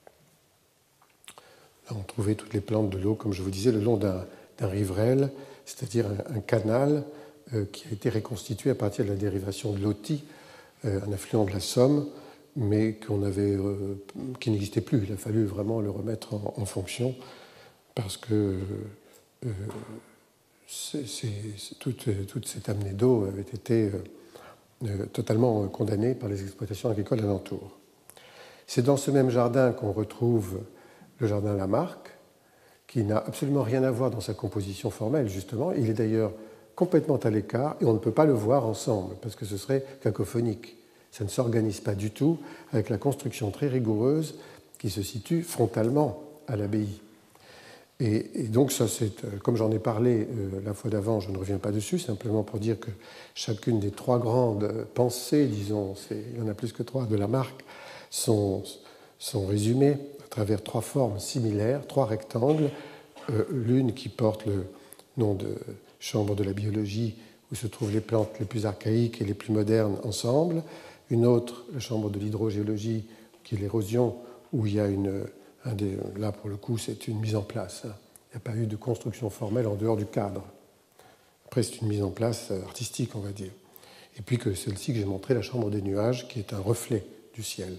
Là, on trouvait toutes les plantes de l'eau, comme je vous disais, le long d'un, d'un riverail, c'est-à-dire un, un canal euh, qui a été reconstitué à partir de la dérivation de l'Oti, euh, un affluent de la Somme, mais qu'on avait, euh, qui n'existait plus. Il a fallu vraiment le remettre en, en fonction parce que euh, c'est, c'est, c'est, toute, toute cette amenée d'eau avait été euh, euh, totalement condamnée par les exploitations agricoles alentour. C'est dans ce même jardin qu'on retrouve le jardin Lamarck, qui n'a absolument rien à voir dans sa composition formelle, justement. Il est d'ailleurs complètement à l'écart et on ne peut pas le voir ensemble parce que ce serait cacophonique. Ça ne s'organise pas du tout avec la construction très rigoureuse qui se situe frontalement à l'abbaye. Et, et donc, ça, c'est, comme j'en ai parlé euh, la fois d'avant, je ne reviens pas dessus, simplement pour dire que chacune des trois grandes pensées, disons, c'est, il y en a plus que trois, de Lamarck, sont, sont résumées à travers trois formes similaires, trois rectangles, euh, l'une qui porte le nom de chambre de la biologie, où se trouvent les plantes les plus archaïques et les plus modernes ensemble, une autre, la chambre de l'hydrogéologie, qui est l'érosion, où il y a une... Un des, là, pour le coup, c'est une mise en place. Hein. Il n'y a pas eu de construction formelle en dehors du cadre. Après, c'est une mise en place artistique, on va dire. Et puis que celle-ci que j'ai montrée, la chambre des nuages, qui est un reflet du ciel.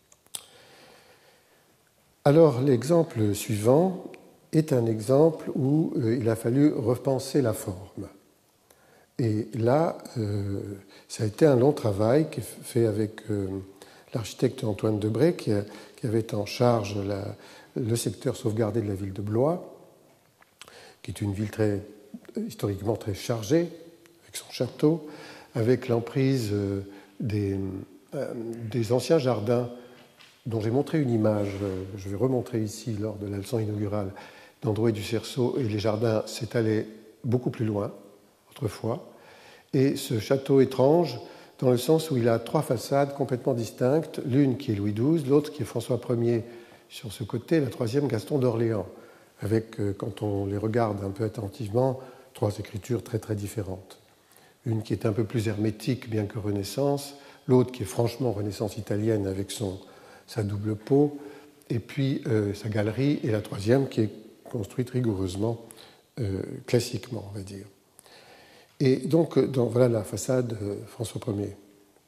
Alors, l'exemple suivant est un exemple où euh, il a fallu repenser la forme. Et là, euh, ça a été un long travail qui est fait avec euh, l'architecte Antoine Debré, qui, a, qui avait en charge la, le secteur sauvegardé de la ville de Blois, qui est une ville très, historiquement très chargée, avec son château, avec l'emprise euh, des, euh, des anciens jardins, dont j'ai montré une image, euh, je vais remontrer ici lors de la leçon inaugurale, d'Androuet du Cerceau, et les jardins s'étalaient beaucoup plus loin, autrefois. Et ce château étrange, dans le sens où il a trois façades complètement distinctes, l'une qui est Louis douze, l'autre qui est François Ier sur ce côté, la troisième Gaston d'Orléans, avec, quand on les regarde un peu attentivement, trois écritures très très différentes. Une qui est un peu plus hermétique, bien que Renaissance, l'autre qui est franchement Renaissance italienne avec son, sa double peau, et puis euh, sa galerie, et la troisième qui est construite rigoureusement, euh, classiquement, on va dire. Et donc, dans, voilà la façade euh, François Ier.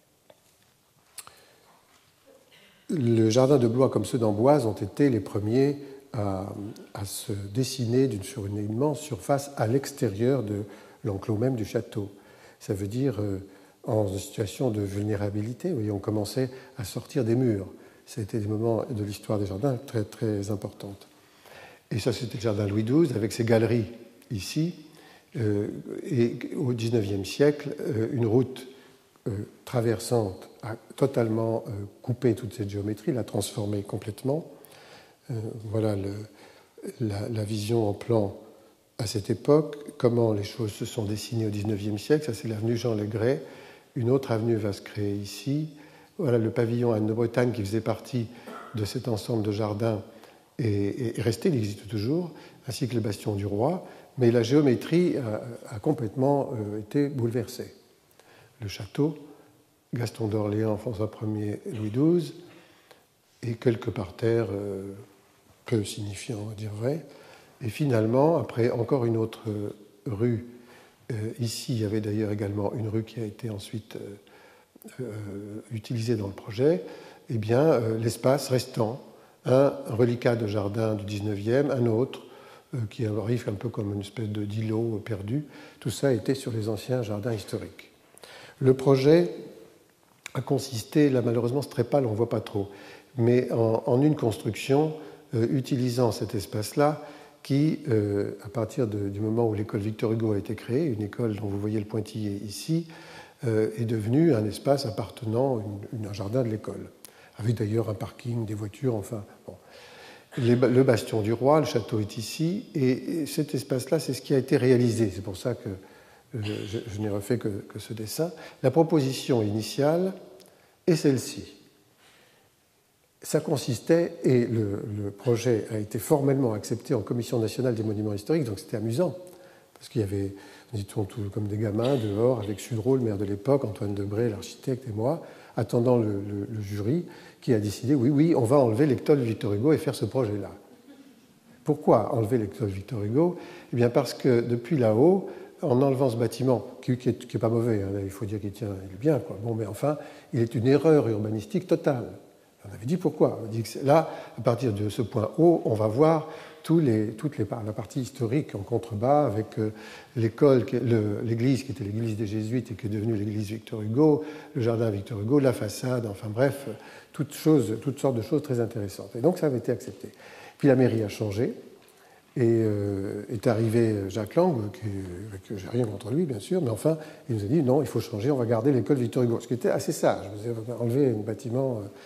Le jardin de Blois, comme ceux d'Amboise, ont été les premiers à, à se dessiner d'une, sur une immense surface à l'extérieur de l'enclos même du château. Ça veut dire euh, en situation de vulnérabilité. Vous voyez, on commençait à sortir des murs. C'était des moments de l'histoire des jardins très, très importantes. Et ça, c'était le jardin Louis douze, avec ses galeries ici. Euh, et au dix-neuvième siècle, euh, une route euh, traversante a totalement euh, coupé toute cette géométrie, l'a transformée complètement. Euh, voilà le, la, la vision en plan à cette époque, comment les choses se sont dessinées au dix-neuvième siècle. Ça, c'est l'avenue Jean Legray. Une autre avenue va se créer ici. Voilà le pavillon Anne de Bretagne qui faisait partie de cet ensemble de jardins est, est resté, il existe toujours, ainsi que le bastion du Roi. Mais la géométrie a, a complètement euh, été bouleversée. Le château, Gaston d'Orléans, François Ier, Louis douze, et quelques parterres euh, peu signifiants, on va dire vrai. Et finalement, après encore une autre euh, rue, euh, ici il y avait d'ailleurs également une rue qui a été ensuite euh, euh, utilisée dans le projet, eh bien euh, l'espace restant, un reliquat de jardin du dix-neuvième, un autre, qui arrive un peu comme une espèce de d'îlot perdu. Tout ça était sur les anciens jardins historiques. Le projet a consisté, là malheureusement c'est très pâle, on ne voit pas trop, mais en, en une construction euh, utilisant cet espace-là qui, euh, à partir de, du moment où l'école Victor Hugo a été créée, une école dont vous voyez le pointillé ici, euh, est devenue un espace appartenant à un jardin de l'école, avec d'ailleurs un parking, des voitures, enfin... Bon. Les, le bastion du roi, le château est ici, et, et cet espace-là, c'est ce qui a été réalisé. C'est pour ça que euh, je, je n'ai refait que, que ce dessin. La proposition initiale est celle-ci. Ça consistait, et le, le projet a été formellement accepté en Commission nationale des monuments historiques, donc c'était amusant, parce qu'il y avait, nous étions tous comme des gamins dehors, avec Sudreau, le maire de l'époque, Antoine Debré, l'architecte, et moi, attendant le, le, le jury, qui a décidé, oui, oui, on va enlever l'école Victor Hugo et faire ce projet-là. Pourquoi enlever l'école Victor Hugo? Eh bien parce que depuis là-haut, en enlevant ce bâtiment, qui n'est qui est pas mauvais, hein, il faut dire qu'il tient, il est bien, quoi. Bon, mais enfin, il est une erreur urbanistique totale. On avait dit pourquoi. On dit que là, à partir de ce point haut, on va voir tous les, toutes les, la partie historique en contrebas, avec euh, l'école, l'église qui était l'église des Jésuites et qui est devenue l'église Victor Hugo, le jardin Victor Hugo, la façade, enfin bref, toutes, choses, toutes sortes de choses très intéressantes. Et donc ça avait été accepté. Puis la mairie a changé, et euh, est arrivé Jacques Lang, qui, que j'ai rien contre lui, bien sûr, mais enfin, il nous a dit non, il faut changer, on va garder l'école Victor Hugo, ce qui était assez sage. Vous avez enlevé un bâtiment. Euh,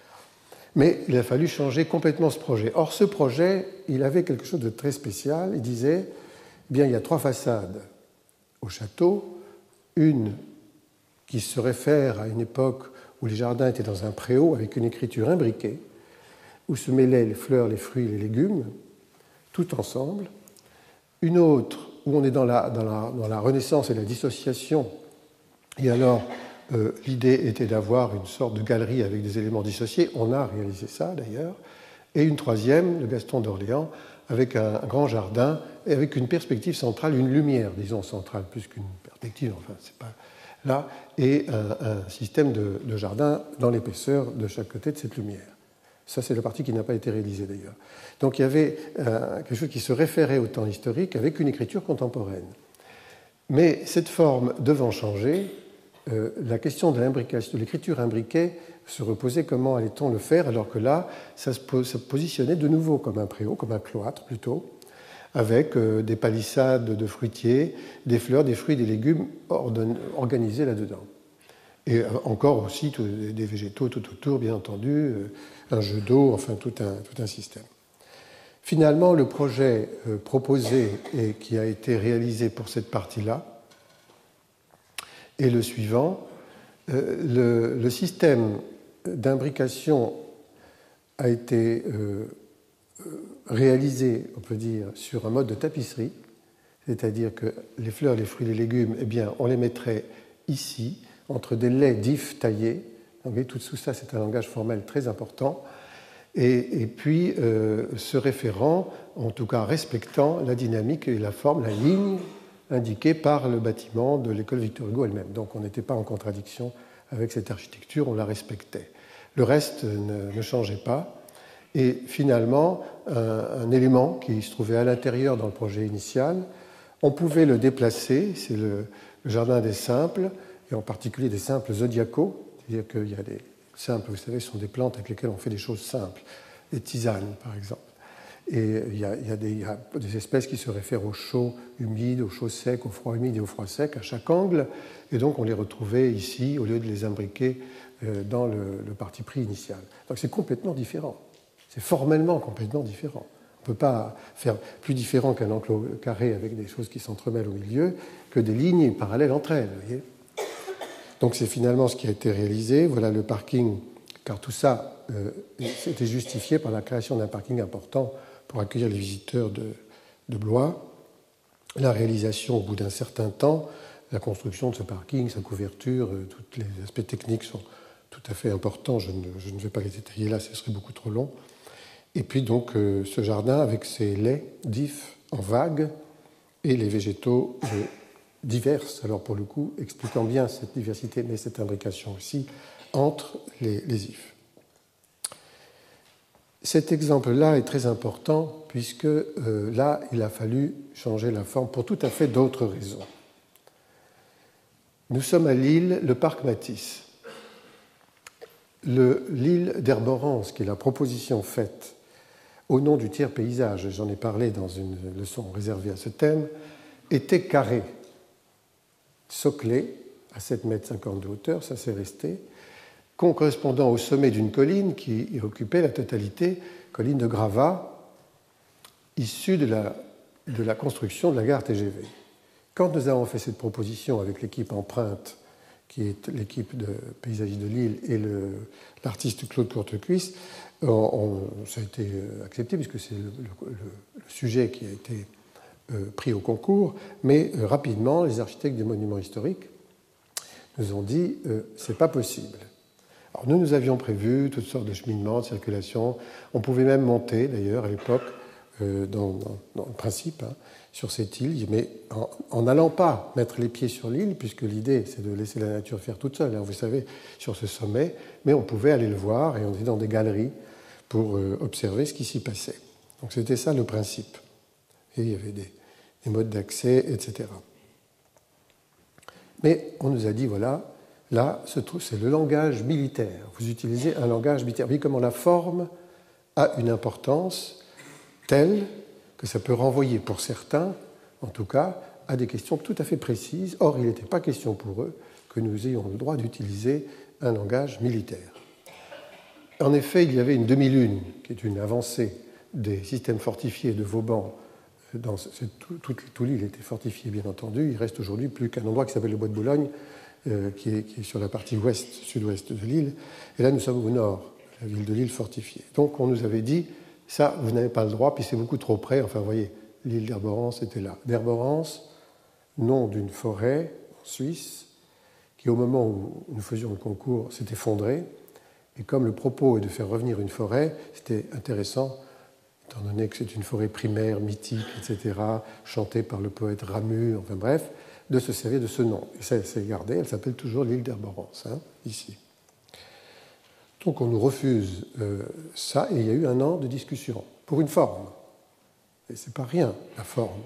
Mais il a fallu changer complètement ce projet. Or, ce projet, il avait quelque chose de très spécial. Il disait, eh bien, il y a trois façades au château. Une qui se réfère à une époque où les jardins étaient dans un préau avec une écriture imbriquée, où se mêlaient les fleurs, les fruits, les légumes, tout ensemble. Une autre où on est dans la, dans la, dans la Renaissance et la dissociation. Et alors... Euh, l'idée était d'avoir une sorte de galerie avec des éléments dissociés. On a réalisé ça, d'ailleurs. Et une troisième, le Gaston d'Orléans, avec un, un grand jardin et avec une perspective centrale, une lumière, disons, centrale, plus qu'une perspective, enfin, c'est pas là, et un, un système de, de jardin dans l'épaisseur de chaque côté de cette lumière. Ça, c'est la partie qui n'a pas été réalisée, d'ailleurs. Donc, il y avait euh, quelque chose qui se référait au temps historique avec une écriture contemporaine. Mais cette forme devant changer, Euh, la question de l'imbrication, de l'écriture imbriquée se reposait comment allait-on le faire, alors que là, ça se, pos- ça se positionnait de nouveau comme un préau, comme un cloître plutôt, avec euh, des palissades de fruitiers, des fleurs, des fruits, des légumes ordon- organisés là-dedans. Et euh, encore aussi tout, des végétaux tout autour, bien entendu, euh, un jeu d'eau, enfin tout un, tout un système. Finalement, le projet euh, proposé et qui a été réalisé pour cette partie-là, et le suivant, euh, le, le système d'imbrication a été euh, réalisé, on peut dire, sur un mode de tapisserie, c'est-à-dire que les fleurs, les fruits, les légumes, eh bien, on les mettrait ici, entre des laits d'ifs taillés. Donc, tout ça, c'est un langage formel très important. Et, et puis, euh, se référant, en tout cas respectant la dynamique et la forme, la ligne indiquée par le bâtiment de l'école Victor Hugo elle-même. Donc on n'était pas en contradiction avec cette architecture, on la respectait. Le reste ne, ne changeait pas. Et finalement, un, un élément qui se trouvait à l'intérieur dans le projet initial, on pouvait le déplacer, c'est le, le jardin des simples, et en particulier des simples zodiacaux, c'est-à-dire qu'il y a des simples, vous savez, ce sont des plantes avec lesquelles on fait des choses simples, des tisanes par exemple. Et il y, a, il, y a des, il y a des espèces qui se réfèrent au chaud humide, au chaud sec, au froid humide et au froid sec à chaque angle. Et donc on les retrouvait ici au lieu de les imbriquer dans le, le parti pris initial. Donc c'est complètement différent. C'est formellement complètement différent. On ne peut pas faire plus différent qu'un enclos carré avec des choses qui s'entremêlent au milieu que des lignes parallèles entre elles. Vous voyez ? Donc c'est finalement ce qui a été réalisé. Voilà le parking, car tout ça euh, c'était justifié par la création d'un parking important pour accueillir les visiteurs de, de Blois. La réalisation au bout d'un certain temps, la construction de ce parking, sa couverture, euh, tous les aspects techniques sont tout à fait importants. Je ne, je ne vais pas les détailler là, ce serait beaucoup trop long. Et puis donc euh, ce jardin avec ses laits d'ifs en vagues et les végétaux euh, divers, alors pour le coup, expliquant bien cette diversité, mais cette imbrication aussi, entre les, les ifs. Cet exemple-là est très important puisque euh, là, il a fallu changer la forme pour tout à fait d'autres raisons. Nous sommes à l'île, le parc Matisse. Le, l'île d'Herborance, qui est la proposition faite au nom du tiers paysage, j'en ai parlé dans une leçon réservée à ce thème, était carré, soclé à sept mètres cinquante de hauteur, ça c'est resté, correspondant au sommet d'une colline qui occupait la totalité, colline de gravats, issue de la, de la construction de la gare T G V. Quand nous avons fait cette proposition avec l'équipe Empreinte, qui est l'équipe de paysagistes de Lille, et le, l'artiste Claude Courtecuisse, on, on, ça a été accepté puisque c'est le, le, le sujet qui a été euh, pris au concours, mais euh, rapidement, les architectes des monuments historiques nous ont dit euh, c'est pas possible. Alors nous, nous avions prévu toutes sortes de cheminements, de circulation. On pouvait même monter, d'ailleurs, à l'époque, euh, dans, dans, dans le principe, hein, sur cette île, mais en n'allant pas mettre les pieds sur l'île, puisque l'idée, c'est de laisser la nature faire toute seule, hein, vous savez, sur ce sommet, mais on pouvait aller le voir, et on était dans des galeries pour euh, observer ce qui s'y passait. Donc c'était ça le principe. Et il y avait des, des modes d'accès, et cetera. Mais on nous a dit, voilà, là, c'est le langage militaire. Vous utilisez un langage militaire. Vous voyez comment la forme a une importance telle que ça peut renvoyer pour certains, en tout cas, à des questions tout à fait précises. Or, il n'était pas question pour eux que nous ayons le droit d'utiliser un langage militaire. En effet, il y avait une demi-lune, qui est une avancée des systèmes fortifiés de Vauban. Dans ce, tout, tout, tout l'île était fortifiée, bien entendu. Il reste aujourd'hui plus qu'un endroit qui s'appelle le Bois de Boulogne, euh, qui, est, qui est sur la partie ouest, sud-ouest de l'île. Et là, nous sommes au nord, la ville de Lille fortifiée. Donc, on nous avait dit, ça, vous n'avez pas le droit, puis c'est beaucoup trop près. Enfin, vous voyez, l'île d'Herborance était là. D'Herborance, nom d'une forêt en Suisse, qui, au moment où nous faisions le concours, s'est effondrée. Et comme le propos est de faire revenir une forêt, c'était intéressant, étant donné que c'est une forêt primaire, mythique, et cetera, chantée par le poète Ramu, enfin bref, de se servir de ce nom. Et ça, c'est gardé, elle s'appelle toujours l'île d'Herborance, hein, ici. Donc on nous refuse euh, ça, et il y a eu un an de discussion, pour une forme. Et c'est pas rien, la forme.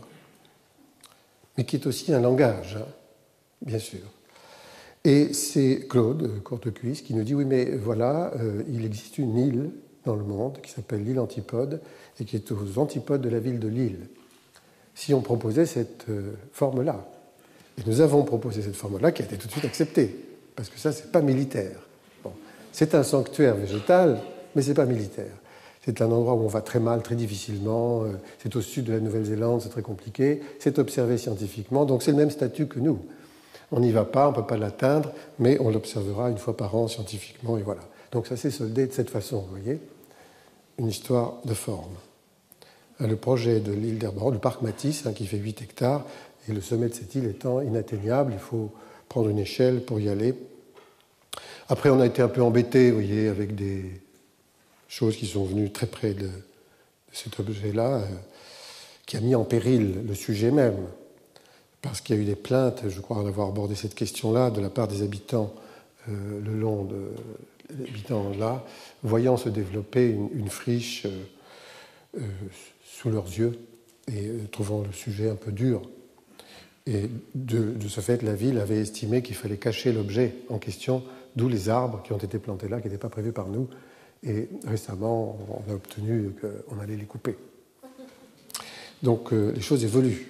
Mais qui est aussi un langage, hein, bien sûr. Et c'est Claude Courtecuisse qui nous dit, oui, mais voilà, euh, il existe une île dans le monde qui s'appelle l'île Antipode et qui est aux antipodes de la ville de Lille. Si on proposait cette euh, forme-là, et nous avons proposé cette forme-là qui a été tout de suite acceptée, parce que ça, c'est pas militaire. Bon. C'est un sanctuaire végétal, mais c'est pas militaire. C'est un endroit où on va très mal, très difficilement, euh, c'est au sud de la Nouvelle-Zélande, c'est très compliqué, c'est observé scientifiquement, donc c'est le même statut que nous. On n'y va pas, on ne peut pas l'atteindre, mais on l'observera une fois par an scientifiquement, et voilà. Donc ça s'est soldé de cette façon, vous voyez, une histoire de forme. Le projet de l'île d'Herborance, le parc Matisse, hein, qui fait huit hectares, et le sommet de cette île étant inatteignable, il faut prendre une échelle pour y aller. Après, on a été un peu embêtés, vous voyez, avec des choses qui sont venues très près de, de cet objet-là, euh, qui a mis en péril le sujet même. Parce qu'il y a eu des plaintes, je crois avoir abordé cette question-là, de la part des habitants euh, le long de l'habitant là, voyant se développer une, une friche euh, euh, sous leurs yeux et euh, trouvant le sujet un peu dur. Et de, de ce fait, la ville avait estimé qu'il fallait cacher l'objet en question, d'où les arbres qui ont été plantés là, qui n'étaient pas prévus par nous. Et récemment, on a obtenu qu'on allait les couper. Donc euh, les choses évoluent.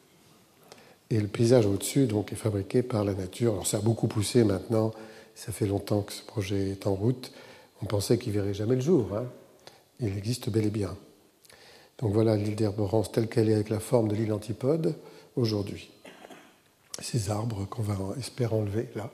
Et le paysage au-dessus donc, est fabriqué par la nature. Alors ça a beaucoup poussé maintenant, ça fait longtemps que ce projet est en route. On pensait qu'il ne verrait jamais le jour. Hein. Il existe bel et bien. Donc voilà l'île d'Herborance telle qu'elle est avec la forme de l'île Antipode aujourd'hui. Ces arbres qu'on va espérer enlever là.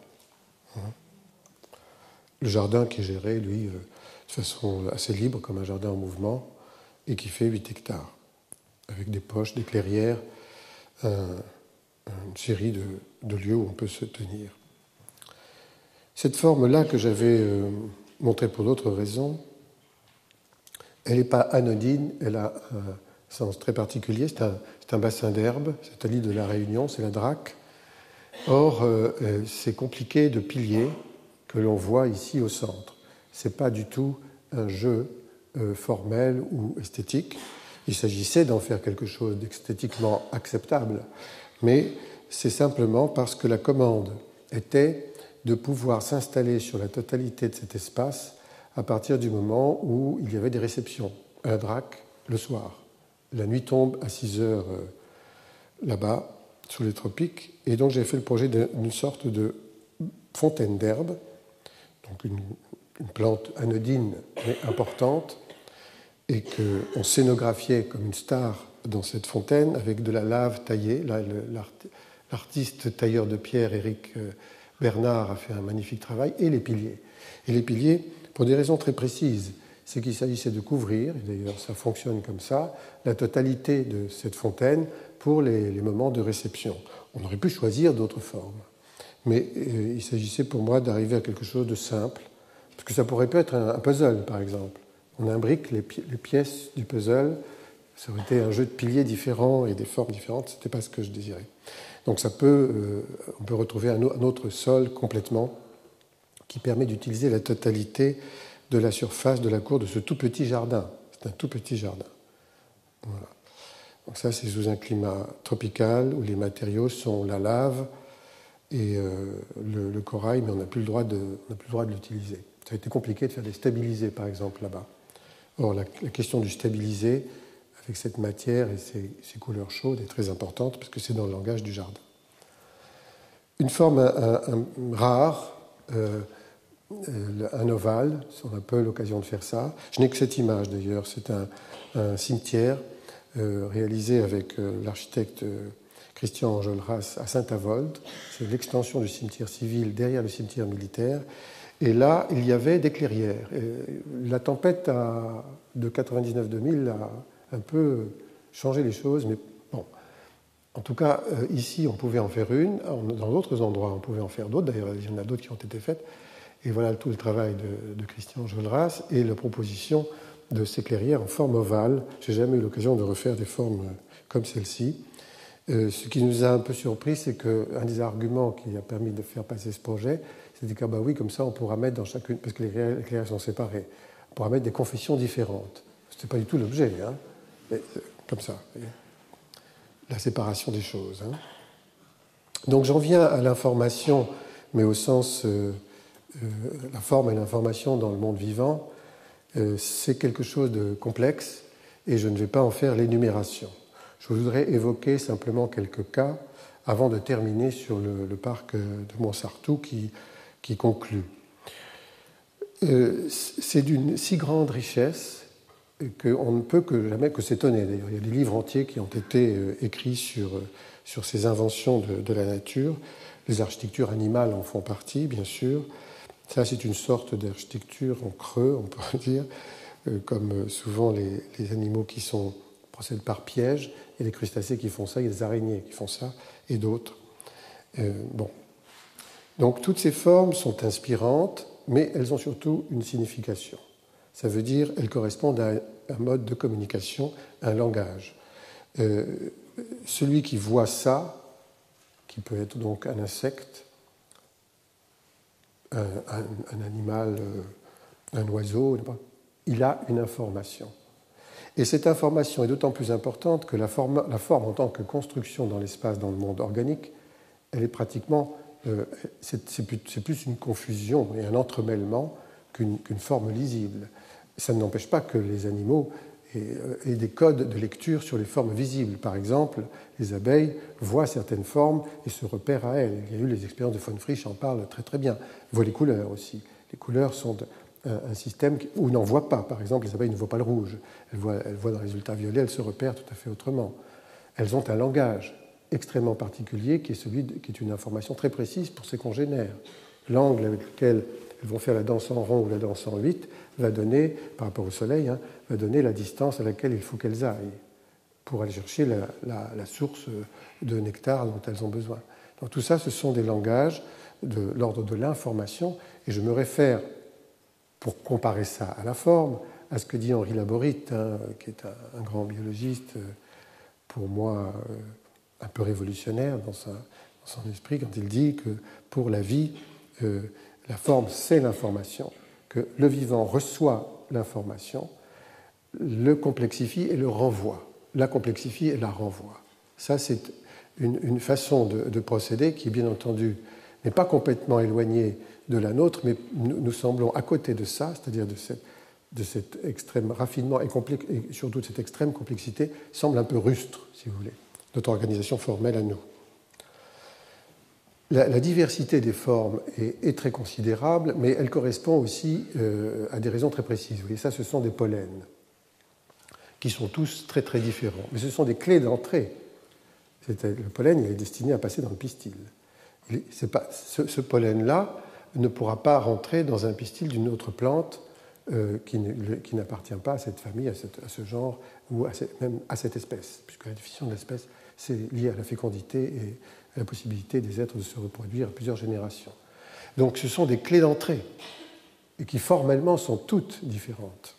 Le jardin qui est géré, lui, de façon assez libre, comme un jardin en mouvement, et qui fait huit hectares, avec des poches, des clairières, un, une série de, de lieux où on peut se tenir. Cette forme-là que j'avais euh, montrée pour d'autres raisons, elle n'est pas anodine, elle a un sens très particulier. C'est un, c'est un bassin d'herbe, c'est à l'île de la Réunion, c'est la Drac. Or, euh, c'est compliqué de piliers que l'on voit ici au centre. Ce n'est pas du tout un jeu euh, formel ou esthétique. Il s'agissait d'en faire quelque chose d'esthétiquement acceptable, mais c'est simplement parce que la commande était de pouvoir s'installer sur la totalité de cet espace à partir du moment où il y avait des réceptions à la Drac le soir. La nuit tombe à six heures euh, là-bas, sous les tropiques, et donc j'ai fait le projet d'une sorte de fontaine d'herbe, donc une, une plante anodine mais importante, et qu'on scénographiait comme une star dans cette fontaine avec de la lave taillée. Là, l'artiste tailleur de pierre, Éric Bernard, a fait un magnifique travail, et les piliers. Et les piliers, pour des raisons très précises, c'est qu'il s'agissait de couvrir, et d'ailleurs ça fonctionne comme ça, la totalité de cette fontaine pour les, les moments de réception. On aurait pu choisir d'autres formes, mais euh, il s'agissait pour moi d'arriver à quelque chose de simple, parce que ça pourrait être un, un puzzle, par exemple. On imbrique les, pi les pièces du puzzle, ça aurait été un jeu de piliers différents et des formes différentes, ce n'était pas ce que je désirais. Donc ça peut, euh, on peut retrouver un, un autre sol complètement qui permet d'utiliser la totalité de la surface de la cour de ce tout petit jardin. C'est un tout petit jardin. Voilà. Donc ça, c'est sous un climat tropical où les matériaux sont la lave et euh, le, le corail, mais on n'a plus le droit de, on n'a plus le droit de l'utiliser. Ça a été compliqué de faire des stabilisés, par exemple, là-bas. Or, la, la question du stabilisé, avec cette matière et ces, ces couleurs chaudes, est très importante, parce que c'est dans le langage du jardin. Une forme un, un, un, rare, euh, un ovale, on a peu l'occasion de faire ça. Je n'ai que cette image, d'ailleurs. C'est un, un cimetière euh, réalisé avec euh, l'architecte euh, Christian Enjolras à Saint-Avold. C'est l'extension du cimetière civil derrière le cimetière militaire. Et là, il y avait des clairières. Et la tempête a, de quatre-vingt-dix-neuf deux mille a un peu changé les choses, mais bon. En tout cas, euh, ici, on pouvait en faire une. Dans d'autres endroits, on pouvait en faire d'autres. D'ailleurs, il y en a d'autres qui ont été faites. Et voilà tout le travail de, de Christian Enjolras et la proposition de ces clairières en forme ovale. Je n'ai jamais eu l'occasion de refaire des formes comme celle-ci. Euh, ce qui nous a un peu surpris, c'est qu'un des arguments qui a permis de faire passer ce projet, c'était que, bah oui, comme ça, on pourra mettre dans chacune, parce que les clairières sont séparées, on pourra mettre des confessions différentes. Ce n'était pas du tout l'objet, hein, mais comme ça, la séparation des choses. Hein. Donc j'en viens à l'information, mais au sens, euh, euh, la forme et l'information dans le monde vivant, euh, c'est quelque chose de complexe, et je ne vais pas en faire l'énumération. Je voudrais évoquer simplement quelques cas avant de terminer sur le, le parc de Montsartou qui, qui conclut. Euh, c'est d'une si grande richesse qu'on ne peut que jamais que s'étonner. D'ailleurs, il y a des livres entiers qui ont été euh, écrits sur, sur ces inventions de, de la nature. Les architectures animales en font partie, bien sûr. Ça, c'est une sorte d'architecture en creux, on pourrait dire, euh, comme souvent les, les animaux qui sont, procèdent par piège. Il y a des crustacés qui font ça, il y a des araignées qui font ça, et d'autres. Euh, bon. Donc, toutes ces formes sont inspirantes, mais elles ont surtout une signification. Ça veut dire qu'elles correspondent à un mode de communication, un langage. Euh, celui qui voit ça, qui peut être donc un insecte, un, un, un animal, un oiseau, il a une information. Et cette information est d'autant plus importante que la forme, la forme en tant que construction dans l'espace, dans le monde organique, elle est pratiquement, euh, c'est, c'est, plus, c'est plus une confusion et un entremêlement qu'une, qu'une forme lisible. Ça n'empêche pas que les animaux aient, aient des codes de lecture sur les formes visibles. Par exemple, les abeilles voient certaines formes et se repèrent à elles. Il y a eu les expériences de von Frisch en parlent très très bien. Ils voient les couleurs aussi. Les couleurs sont un système où on n'en voit pas. Par exemple, les abeilles ne voient pas le rouge. Elles voient, elles voient dans le résultat violet, elles se repèrent tout à fait autrement. Elles ont un langage extrêmement particulier qui est celui de, qui est une information très précise pour ses congénères. L'angle avec lequel elles vont faire la danse en rond ou la danse en huit va donner, par rapport au soleil, hein, va donner la distance à laquelle il faut qu'elles aillent pour aller chercher la, la, la source de nectar dont elles ont besoin. Donc tout ça, ce sont des langages de l'ordre de l'information, et je me réfère, pour comparer ça à la forme, à ce que dit Henri Laborit, hein, qui est un, un grand biologiste, pour moi euh, un peu révolutionnaire dans, sa, dans son esprit, quand il dit que pour la vie, euh, la forme, c'est l'information, que le vivant reçoit l'information, le complexifie et le renvoie. La complexifie et la renvoie. Ça, c'est une, une façon de, de procéder qui, bien entendu, n'est pas complètement éloignée de la nôtre, mais nous, nous semblons à côté de ça, c'est-à-dire de cette de cet extrême raffinement et, et surtout de cette extrême complexité semble un peu rustre, si vous voulez, notre organisation formelle à nous. La, la diversité des formes est, est très considérable, mais elle correspond aussi euh, à des raisons très précises. Vous voyez, ça, ce sont des pollens, qui sont tous très très différents. Mais ce sont des clés d'entrée. Le pollen, il est destiné à passer dans le pistil. C'est pas, ce, ce pollen-là ne pourra pas rentrer dans un pistil d'une autre plante euh, qui, ne, qui n'appartient pas à cette famille, à, cette, à ce genre, ou à cette, même à cette espèce, puisque la définition de l'espèce, c'est lié à la fécondité et à la possibilité des êtres de se reproduire à plusieurs générations. Donc ce sont des clés d'entrée, et qui formellement sont toutes différentes.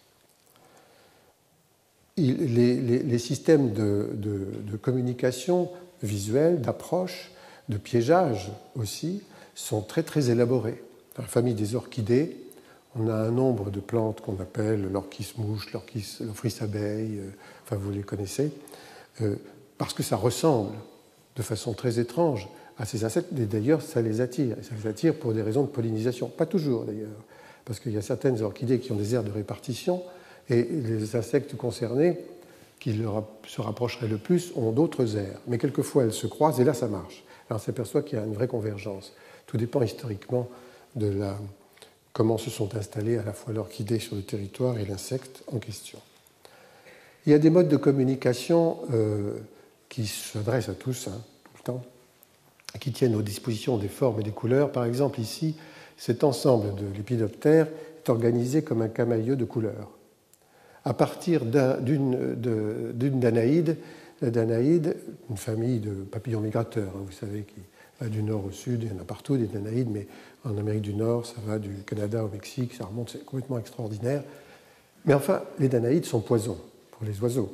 Les, les, les systèmes de, de, de communication visuelle, d'approche, de piégeage aussi, sont très très élaborés. Dans la famille des orchidées, on a un nombre de plantes qu'on appelle l'orchis mouche, l'orchis, l'ophrys abeille, euh, enfin vous les connaissez, euh, parce que ça ressemble de façon très étrange à ces insectes, et d'ailleurs ça les attire, et ça les attire pour des raisons de pollinisation, pas toujours d'ailleurs, parce qu'il y a certaines orchidées qui ont des aires de répartition, et les insectes concernés, qui leur se rapprocheraient le plus, ont d'autres aires. Mais quelquefois, elles se croisent, et là, ça marche. Alors, on s'aperçoit qu'il y a une vraie convergence. Tout dépend historiquement de la, comment se sont installées à la fois l'orchidée sur le territoire et l'insecte en question. Il y a des modes de communication euh, qui s'adressent à tous, hein, tout le temps, qui tiennent aux dispositions des formes et des couleurs. Par exemple, ici, cet ensemble de lépidoptères est organisé comme un camailleux de couleurs. À partir d'un, d'une, de, d'une danaïde, la danaïde, une famille de papillons migrateurs, hein, vous savez, qui va du nord au sud, il y en a partout des danaïdes, mais en Amérique du Nord, ça va du Canada au Mexique, ça remonte, c'est complètement extraordinaire. Mais enfin, les danaïdes sont poisons pour les oiseaux.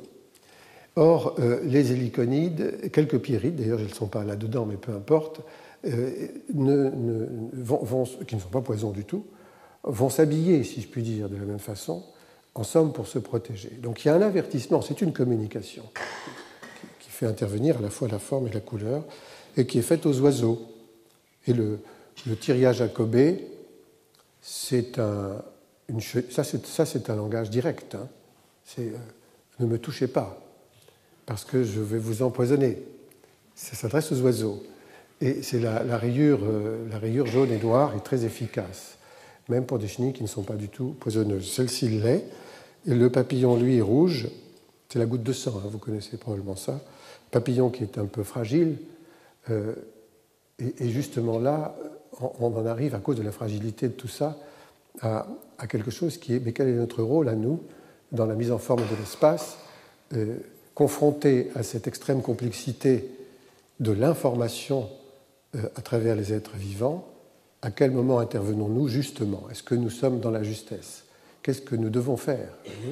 Or, euh, les héliconides, quelques pierrides, d'ailleurs, elles ne sont pas là-dedans, mais peu importe, euh, ne, ne, vont, vont, qui ne sont pas poisons du tout, vont s'habiller, si je puis dire, de la même façon, en somme pour se protéger. Donc il y a un avertissement, c'est une communication qui fait intervenir à la fois la forme et la couleur, et qui est faite aux oiseaux. Et le, le Thyrsia jacobé, c'est un, une, ça, c'est, ça c'est un langage direct. Hein. C'est euh, ne me touchez pas, parce que je vais vous empoisonner. Ça s'adresse aux oiseaux. Et c'est la, la, rayure, euh, la rayure jaune et noire est très efficace, même pour des chenilles qui ne sont pas du tout poisonneuses. Celle-ci l'est. Et le papillon, lui, est rouge. C'est la goutte de sang, hein, vous connaissez probablement ça. Papillon qui est un peu fragile. Euh, et, et justement là, on, on en arrive, à cause de la fragilité de tout ça, à, à quelque chose qui est... Mais quel est notre rôle, à nous, dans la mise en forme de l'espace, euh, confronté à cette extrême complexité de l'information euh, à travers les êtres vivants? À quel moment intervenons-nous justement? Est-ce que nous sommes dans la justesse? Qu'est-ce que nous devons faire?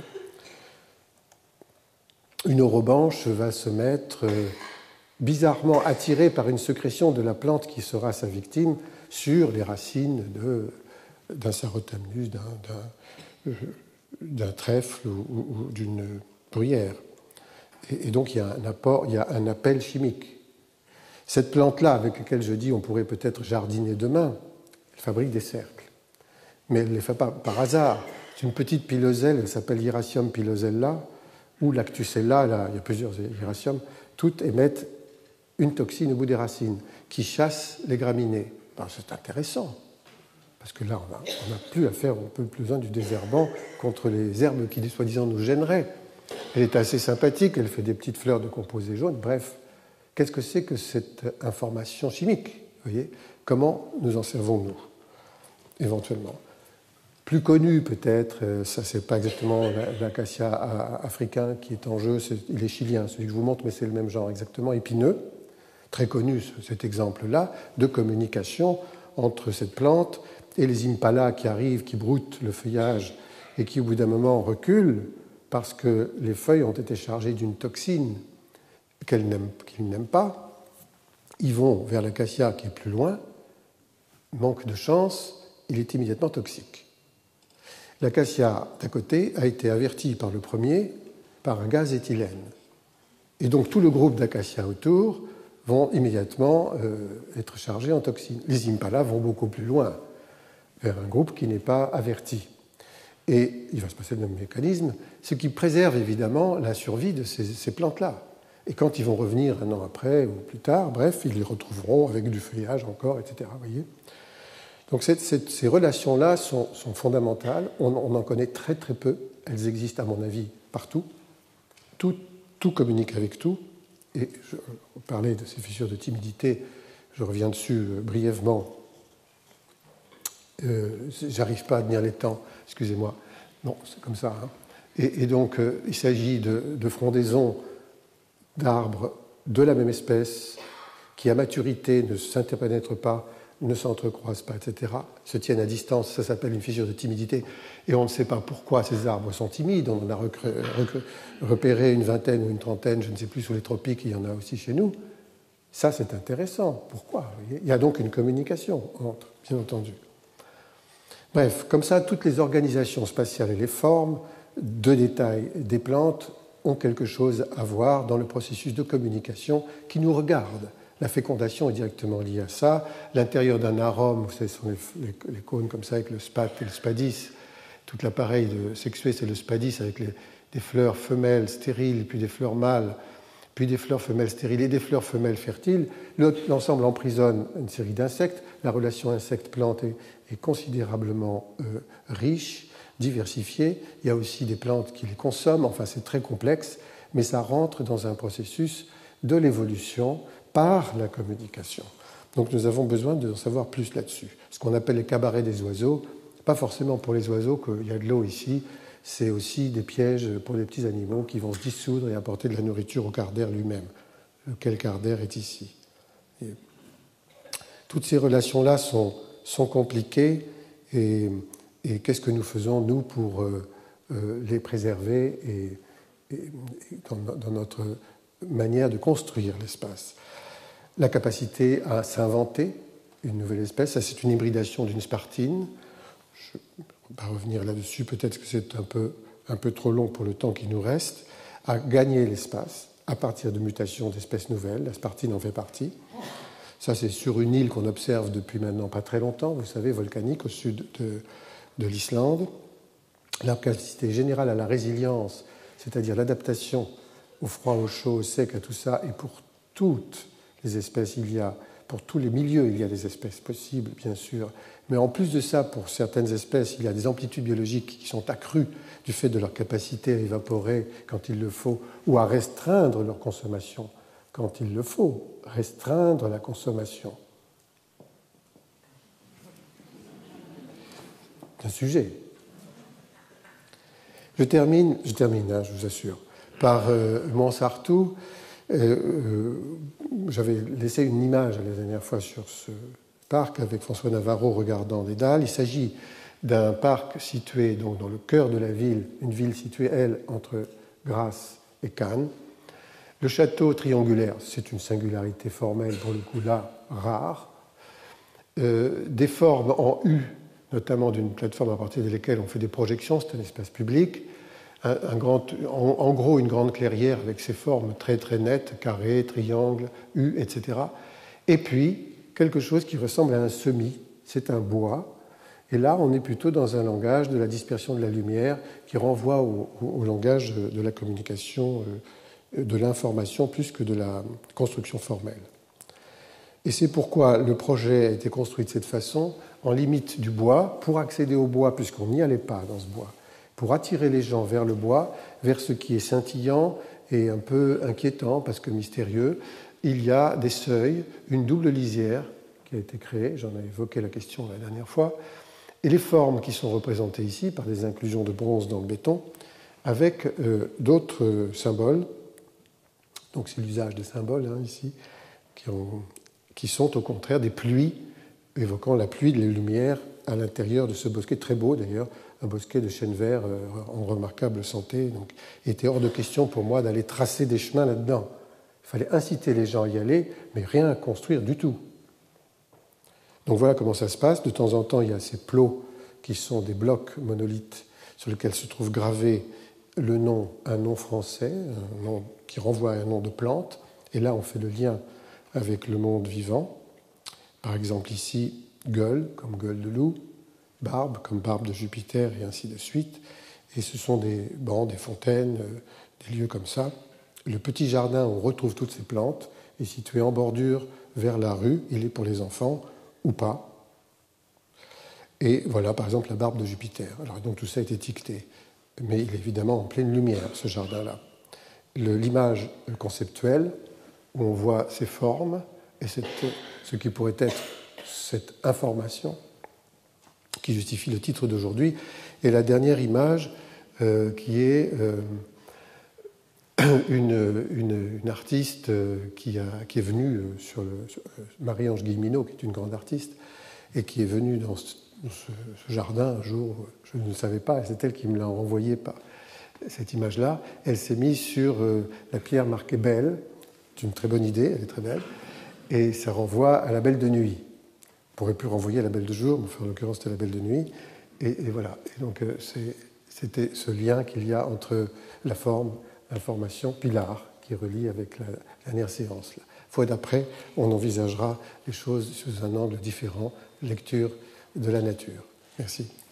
Une orobanche va se mettre euh, bizarrement attirée par une sécrétion de la plante qui sera sa victime sur les racines de, d'un Sarotamnus, d'un, d'un, d'un trèfle ou, ou, ou d'une bruyère. Et, et donc il y a un apport, il y a un appel chimique. Cette plante-là, avec laquelle je dis on pourrait peut-être jardiner demain, elle fabrique des cercles. Mais elle ne les fait pas par hasard. C'est une petite piloselle, elle s'appelle Hieracium pilosella, ou Lactucella, là, il y a plusieurs hieraciums, toutes émettent une toxine au bout des racines qui chasse les graminées. Alors, c'est intéressant, parce que là, on n'a plus à faire, on n'a plus besoin du désherbant contre les herbes qui, soi-disant, nous gêneraient. Elle est assez sympathique, elle fait des petites fleurs de composés jaunes, bref. Qu'est-ce que c'est que cette information chimique? Vous voyez? Comment nous en servons-nous, éventuellement? Plus connu peut-être, ça c'est pas exactement l'acacia africain qui est en jeu, c'est, il est chilien, celui que je vous montre, mais c'est le même genre exactement, épineux. Très connu cet exemple-là de communication entre cette plante et les impalas qui arrivent, qui broutent le feuillage et qui au bout d'un moment reculent parce que les feuilles ont été chargées d'une toxine qu'ils n'aiment, qu'ils n'aiment pas. Ils vont vers l'acacia qui est plus loin, manque de chance, il est immédiatement toxique. L'acacia d'à côté a été averti par le premier par un gaz éthylène. Et donc tout le groupe d'acacias autour vont immédiatement euh, être chargés en toxines. Les impalas vont beaucoup plus loin, vers un groupe qui n'est pas averti. Et il va se passer le même mécanisme, ce qui préserve évidemment la survie de ces, ces plantes-là. Et quand ils vont revenir un an après ou plus tard, bref, ils les retrouveront avec du feuillage encore, et cetera. Voyez. Donc cette, cette, ces relations-là sont, sont fondamentales. On, on en connaît très très peu. Elles existent, à mon avis, partout. Tout, tout communique avec tout. Et je parlais de ces fissures de timidité, je reviens dessus euh, brièvement. Euh, J'arrive pas à tenir les temps, excusez-moi. Non, c'est comme ça. Hein. Et, et donc, euh, il s'agit de, de frondaisons d'arbres de la même espèce qui, à maturité, ne s'interpénètrent pas, ne s'entrecroisent pas, et cetera, se tiennent à distance. Ça s'appelle une fissure de timidité. Et on ne sait pas pourquoi ces arbres sont timides. On en a repéré une vingtaine ou une trentaine, je ne sais plus, sous les tropiques, il y en a aussi chez nous. Ça, c'est intéressant. Pourquoi? Il y a donc une communication entre, bien entendu. Bref, comme ça, toutes les organisations spatiales et les formes de détail des plantes ont quelque chose à voir dans le processus de communication qui nous regarde. La fécondation est directement liée à ça. L'intérieur d'un arôme, ce sont les, les, les cônes comme ça avec le spat et le spadis. Tout l'appareil de sexué, c'est le spadis avec les, des fleurs femelles stériles, puis des fleurs mâles, puis des fleurs femelles stériles et des fleurs femelles fertiles. L'ensemble emprisonne une série d'insectes. La relation insecte-plante est, est considérablement euh, riche, diversifiée. Il y a aussi des plantes qui les consomment. Enfin, c'est très complexe, mais ça rentre dans un processus de l'évolution par la communication. Donc nous avons besoin de savoir plus là-dessus. Ce qu'on appelle les cabarets des oiseaux, pas forcément pour les oiseaux qu'il y a de l'eau ici, c'est aussi des pièges pour les petits animaux qui vont se dissoudre et apporter de la nourriture au cardère lui-même. Lequel cardère est ici. Et toutes ces relations-là sont, sont compliquées et, et qu'est-ce que nous faisons, nous, pour euh, euh, les préserver et, et, et dans, dans notre manière de construire l'espace. La capacité à s'inventer une nouvelle espèce, ça c'est une hybridation d'une spartine. Je ne vais pas revenir là-dessus, peut-être que c'est un peu, un peu trop long pour le temps qui nous reste, à gagner l'espace à partir de mutations d'espèces nouvelles. La spartine en fait partie. Ça c'est sur une île qu'on observe depuis maintenant pas très longtemps, vous savez, volcanique au sud de, de l'Islande. La capacité générale à la résilience, c'est-à-dire l'adaptation au froid, au chaud, au sec, à tout ça, et pour toutes les espèces, il y a, pour tous les milieux, il y a des espèces possibles, bien sûr. Mais en plus de ça, pour certaines espèces, il y a des amplitudes biologiques qui sont accrues du fait de leur capacité à évaporer quand il le faut, ou à restreindre leur consommation quand il le faut, restreindre la consommation. C'est un sujet. Je termine, je termine, hein, je vous assure, par euh, Montsartou. Euh, euh, J'avais laissé une image la dernière fois sur ce parc avec François Navarro regardant des dalles. Il s'agit d'un parc situé donc dans le cœur de la ville, une ville située, elle, entre Grasse et Cannes. Le château triangulaire, c'est une singularité formelle, pour le coup là, rare. Euh, des formes en U, notamment d'une plateforme à partir de laquelle on fait des projections, c'est un espace public. Un, un grand, en, en gros, une grande clairière avec ses formes très très nettes, carré, triangle, U, et cetera. Et puis, quelque chose qui ressemble à un semis, c'est un bois. Et là, on est plutôt dans un langage de la dispersion de la lumière qui renvoie au, au, au langage de la communication, de l'information, plus que de la construction formelle. Et c'est pourquoi le projet a été construit de cette façon, en limite du bois, pour accéder au bois, puisqu'on n'y allait pas dans ce bois, pour attirer les gens vers le bois, vers ce qui est scintillant et un peu inquiétant, parce que mystérieux. Il y a des seuils, une double lisière qui a été créée, j'en ai évoqué la question la dernière fois, et les formes qui sont représentées ici par des inclusions de bronze dans le béton, avec euh, d'autres euh, symboles. Donc c'est l'usage des symboles hein, ici, qui, ont, qui sont au contraire des pluies, évoquant la pluie de la lumière à l'intérieur de ce bosquet, très beau d'ailleurs, un bosquet de chênes verts euh, en remarquable santé. Donc il était hors de question pour moi d'aller tracer des chemins là-dedans. Il fallait inciter les gens à y aller, mais rien à construire du tout. Donc voilà comment ça se passe. De temps en temps, il y a ces plots qui sont des blocs monolithes sur lesquels se trouve gravé le nom, un nom français, un nom qui renvoie à un nom de plante. Et là, on fait le lien avec le monde vivant. Par exemple ici, gueule, comme gueule de loup, Barbe, comme Barbe de Jupiter et ainsi de suite. Et ce sont des bancs, des fontaines, des lieux comme ça. Le petit jardin où on retrouve toutes ces plantes est situé en bordure vers la rue. Il est pour les enfants ou pas. Et voilà, par exemple, la Barbe de Jupiter. Alors, donc tout ça est étiqueté. Mais il est évidemment en pleine lumière, ce jardin-là. L'image conceptuelle, où on voit ces formes et cette, ce qui pourrait être cette information qui justifie le titre d'aujourd'hui, et la dernière image euh, qui est euh, une, une, une artiste qui, a, qui est venue sur le sur Marie-Ange Guilleminot, qui est une grande artiste, et qui est venue dans ce, dans ce, ce jardin un jour, je ne le savais pas, et c'est elle qui me l'a envoyé par cette image-là. Elle s'est mise sur euh, la pierre marquée Belle. C'est une très bonne idée, elle est très belle, et ça renvoie à la Belle de nuit. On pourrait plus renvoyer à la Belle de jour, mais enfin, en l'occurrence c'était la Belle de nuit. Et, et voilà. Et donc euh, c'était ce lien qu'il y a entre la forme, l'information, puis l'art, qui relie avec la, la dernière séance. La fois d'après, on envisagera les choses sous un angle différent, lecture de la nature. Merci.